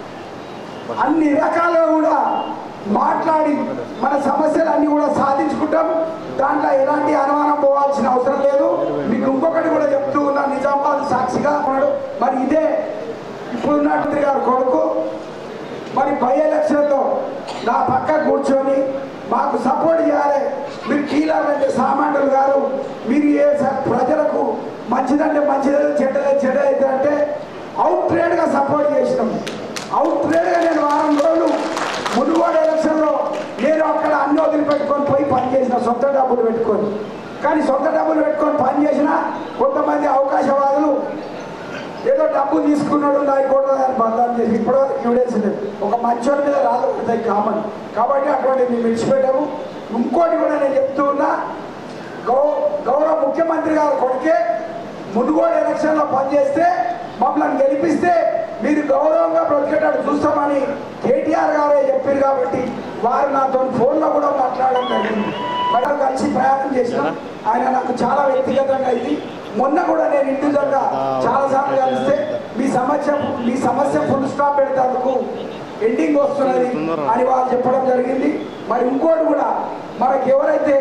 అన్ని రకాలుగా కూడా మాట్లాడి మన సమస్యలన్నీ కూడా సాధించుకుంటాం. దాంట్లో ఎలాంటి అనుమానం పోవాల్సిన అవసరం లేదు. మీకు ఇంకొకటి కూడా చెప్తూ ఉన్నా, నిజామాబాద్ సాక్షిగా ఉన్నాడు. మరి ఇదే ఇప్పుడున్నటువంటి గారు కొడుకు మరి బై ఎలక్షన్లో నా పక్క కూర్చొని మాకు సపోర్ట్ చేయాలి. మీరు కీలాలంటే సామాన్యులు గారు, మీరు ఏ ప్రజలకు మంచిదంటే మంచిదే, చెడ్డదే చెడ్డదైతే అంటే అవుట్ ట్రేడ్గా సపోర్ట్ చేసినాం. అవుట్ ట్రేడ్గా నేను వారం రోజులు మునుగోడు ఎలక్షన్లో నేను అక్కడ అన్ని వదిలిపెట్టుకొని పోయి పని చేసిన, సొంత డబ్బులు పెట్టుకొని. కానీ సొంత డబ్బులు పెట్టుకొని పని చేసిన కొంతమంది అవకాశవాదులు ఏదో డబ్బులు తీసుకున్నాడు నాయకుడు అని బంధం చేసి ఇప్పటివరకు ఎవిడెన్స్ లేదు. ఒక మంచోడి మీద రాళ్ళు పడతాయి కామన్. కాబట్టి అటువంటి మేము విడిచిపెట్టాము. ఇంకోటి కూడా నేను చెప్తూ ఉన్నా, గౌ గౌరవ ముఖ్యమంత్రి గారు కొడుకే మునుగోడు ఎలక్షన్లో పనిచేస్తే మమ్మల్ని గెలిపిస్తే మీరు గౌరవంగా బ్రతికేటట్టు చూస్తామని కేటీఆర్ గారే చెప్పారు. కాబట్టి వారు నాతో ఫోన్లో కూడా మాట్లాడడం జరిగింది. మరి కలిసి ప్రయాణం చేసినాం. ఆయన నాకు చాలా వ్యక్తిగతంగా అయింది. మొన్న కూడా నేను ఇండివిజువల్గా చాలాసార్లు కలిస్తే మీ సమస్య మీ సమస్య ఫుల్ స్టాప్ పెడతానికి ఎండింగ్ వస్తున్నది అని వాళ్ళు చెప్పడం జరిగింది. మరి ఇంకోటి కూడా మనకు ఎవరైతే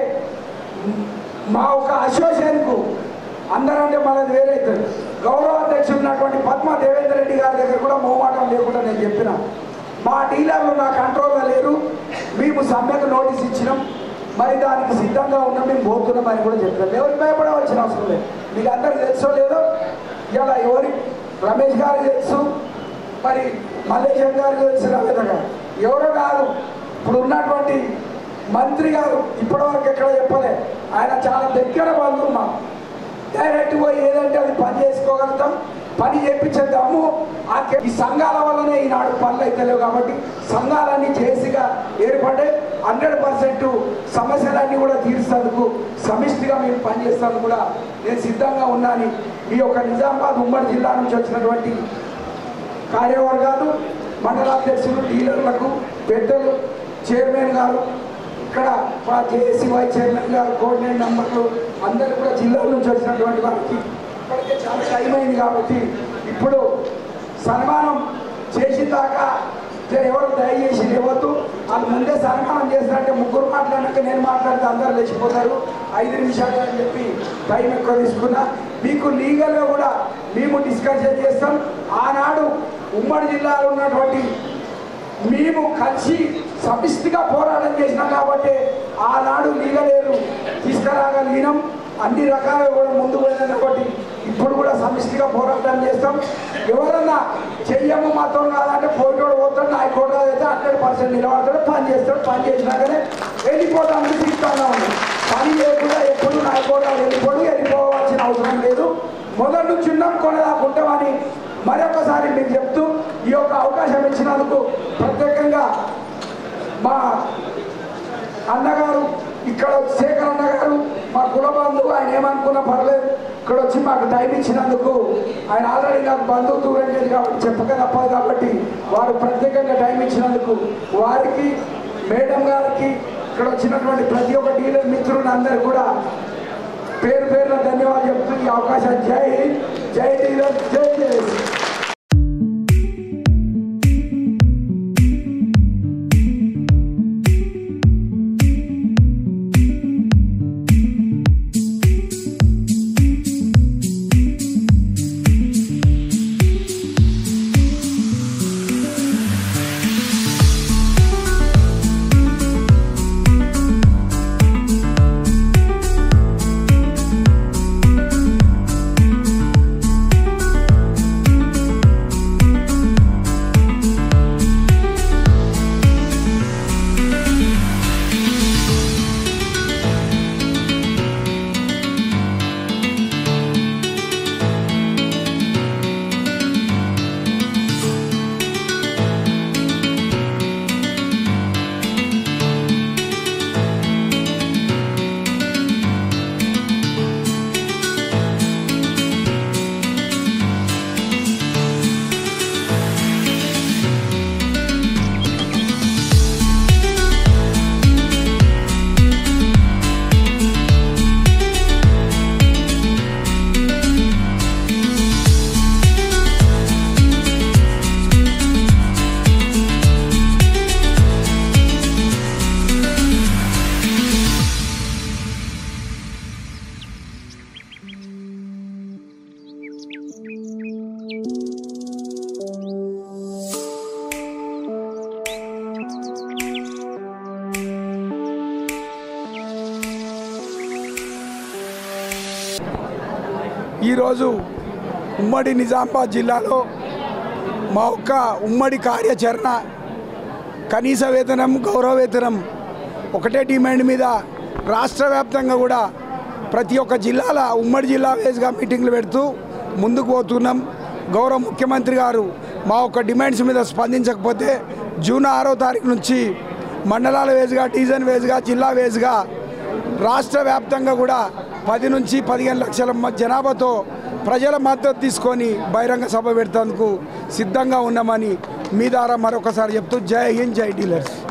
మా ఒక అసోసియేషన్కు అందరంటే మనది వేరైతే గౌరవ అధ్యక్షులు ఉన్నటువంటి పద్మ దేవేందర్ రెడ్డి గారి దగ్గర కూడా మోమాటం లేకుండా నేను చెప్పిన, మా డీలర్లు నా కంట్రోల్లో లేరు, మేము సమ్మెకు నోటీస్ ఇచ్చినాం, మరి దానికి సిద్ధంగా ఉన్నాం, మేము పోతున్నాం అని కూడా చెప్పినాం. ఎవరికి భయపడవలసిన అవసరం లేదు. మీకు అందరికి తెలుసో లేదో, ఇలా ఎవరి రమేష్ గారికి తెలుసు, మరి మల్లేశ్వర్ గారికి తెలుసు, రమేష్ గారు ఎవరో కాదు, ఇప్పుడు ఉన్నటువంటి మంత్రి గారు ఇప్పటివరకు ఎక్కడ చెప్పలే. ఆయన చాలా దగ్గర బంధువు. మా డైరెక్ట్ పోయి ఏదంటే అది పని చేసుకోగలుగుతాం, పని చేయించే దమ్ము ఆ ఈ సంఘాల వల్లనే ఈనాడు పనులు అయితే లేవు. కాబట్టి సంఘాలన్నీ చేసిగా ఏర్పడే హండ్రెడ్ పర్సెంట్ సమస్యలన్నీ కూడా తీర్చేందుకు సమిష్టిగా మేము పనిచేస్తాను కూడా నేను సిద్ధంగా ఉన్నాను. ఈ యొక్క నిజామాబాద్ ఉమ్మడి జిల్లా నుంచి వచ్చినటువంటి కార్యవర్గాలు, మండలాధ్యక్షులు, డీలర్లకు, పెద్దలు, చైర్మన్ గారు, ఇక్కడ మా జేఏసీ వైస్ చైర్మన్ గారు, కోఆర్డినేట్ మెంబర్లు అందరూ కూడా జిల్లాల నుంచి వచ్చినటువంటి వారికి ఇప్పటికే చాలా టైం అయింది. కాబట్టి ఇప్పుడు సన్మానం చేసిన దాకా ఎవరు దయచేసి లేవద్దు. వాళ్ళు ముందే సన్మానం చేసినట్టే ముగ్గురు మాట్లాడినాక నేను మాట్లాడితే అందరూ లేచిపోతారు. ఐదు నిమిషాలు అని చెప్పి టైం ఎక్కువ తీసుకున్నా. మీకు లీగల్గా కూడా మేము డిస్కషన్ చేస్తాం. ఆనాడు ఉమ్మడి జిల్లాలో ఉన్నటువంటి మేము కలిసి సమిష్టిగా పోరాటం చేసినాం కాబట్టి ఆనాడు లీగలేరు తీసుకురాగలిగినాం. అన్ని రకాలుగా కూడా ముందు పోయినాం కాబట్టి ఇప్పుడు కూడా సమిష్టిగా పోరాటం చేస్తాం. ఎవరన్నా చెయ్యము మాత్రం కాదంటే పోయిటోడు పోతాడు, నాయకుడు అయితే హండ్రెడ్ పర్సెంట్ నిలబడతాడు, పని చేస్తాడు. పని చేసినాకనే వెళ్ళిపోవడానికి సిద్ధంగా ఉంది. పని లేకుండా ఎప్పుడు నాయకుడు వెళ్ళిపోడు, వెళ్ళిపోవాల్సిన అవసరం లేదు. మొదటి నుంచి ఉన్నాం, కొనదాకుంటామని మరొకసారి మీకు చెప్తూ ఈ యొక్క అవకాశం ఇచ్చినందుకు ప్రత్యేకంగా మా అన్నగారు, ఇక్కడ శేఖర్ అన్నగారు మా కుల బంధువు, ఆయన ఏమనుకున్నా పర్లేదు, ఇక్కడ వచ్చి మాకు టైం ఇచ్చినందుకు, ఆయన ఆల్రెడీ నాకు బంధువు దూరం లేదు కాబట్టి చెప్పక తప్పదు కాబట్టి వారు ప్రత్యేకంగా టైం ఇచ్చినందుకు వారికి, మేడం గారికి, ఇక్కడ వచ్చినటువంటి ప్రతి ఒక్క డీలర్ మిత్రులు అందరూ కూడా పేరు పేరున ధన్యవాదాలు చెప్తూ ఈ అవకాశం జై హింద్, జై డీలర్, జై జై ఈరోజు ఉమ్మడి నిజామాబాద్ జిల్లాలో మా ఒక్క ఉమ్మడి కార్యాచరణ కనీస వేతనం గౌరవ వేతనం ఒకటే డిమాండ్ మీద రాష్ట్ర వ్యాప్తంగా కూడా ప్రతి ఒక్క జిల్లాల ఉమ్మడి జిల్లా వేస్గా మీటింగ్లు పెడుతూ ముందుకు పోతున్నాం. గౌరవ ముఖ్యమంత్రి గారు మా ఒక్క డిమాండ్స్ మీద స్పందించకపోతే జూన్ ఆరో తారీఖు నుంచి మండలాల వేస్గా డివిజన్ వేస్గా జిల్లా వేస్గా రాష్ట్ర వ్యాప్తంగా కూడా పది నుంచి పదిహేను లక్షల జనాభాతో ప్రజల మద్దతు తీసుకొని బహిరంగ సభ పెడతాందుకు సిద్ధంగా ఉన్నామని మీ ద్వారా మరొకసారి చెప్తూ జై హింద్, జై డీలర్స్.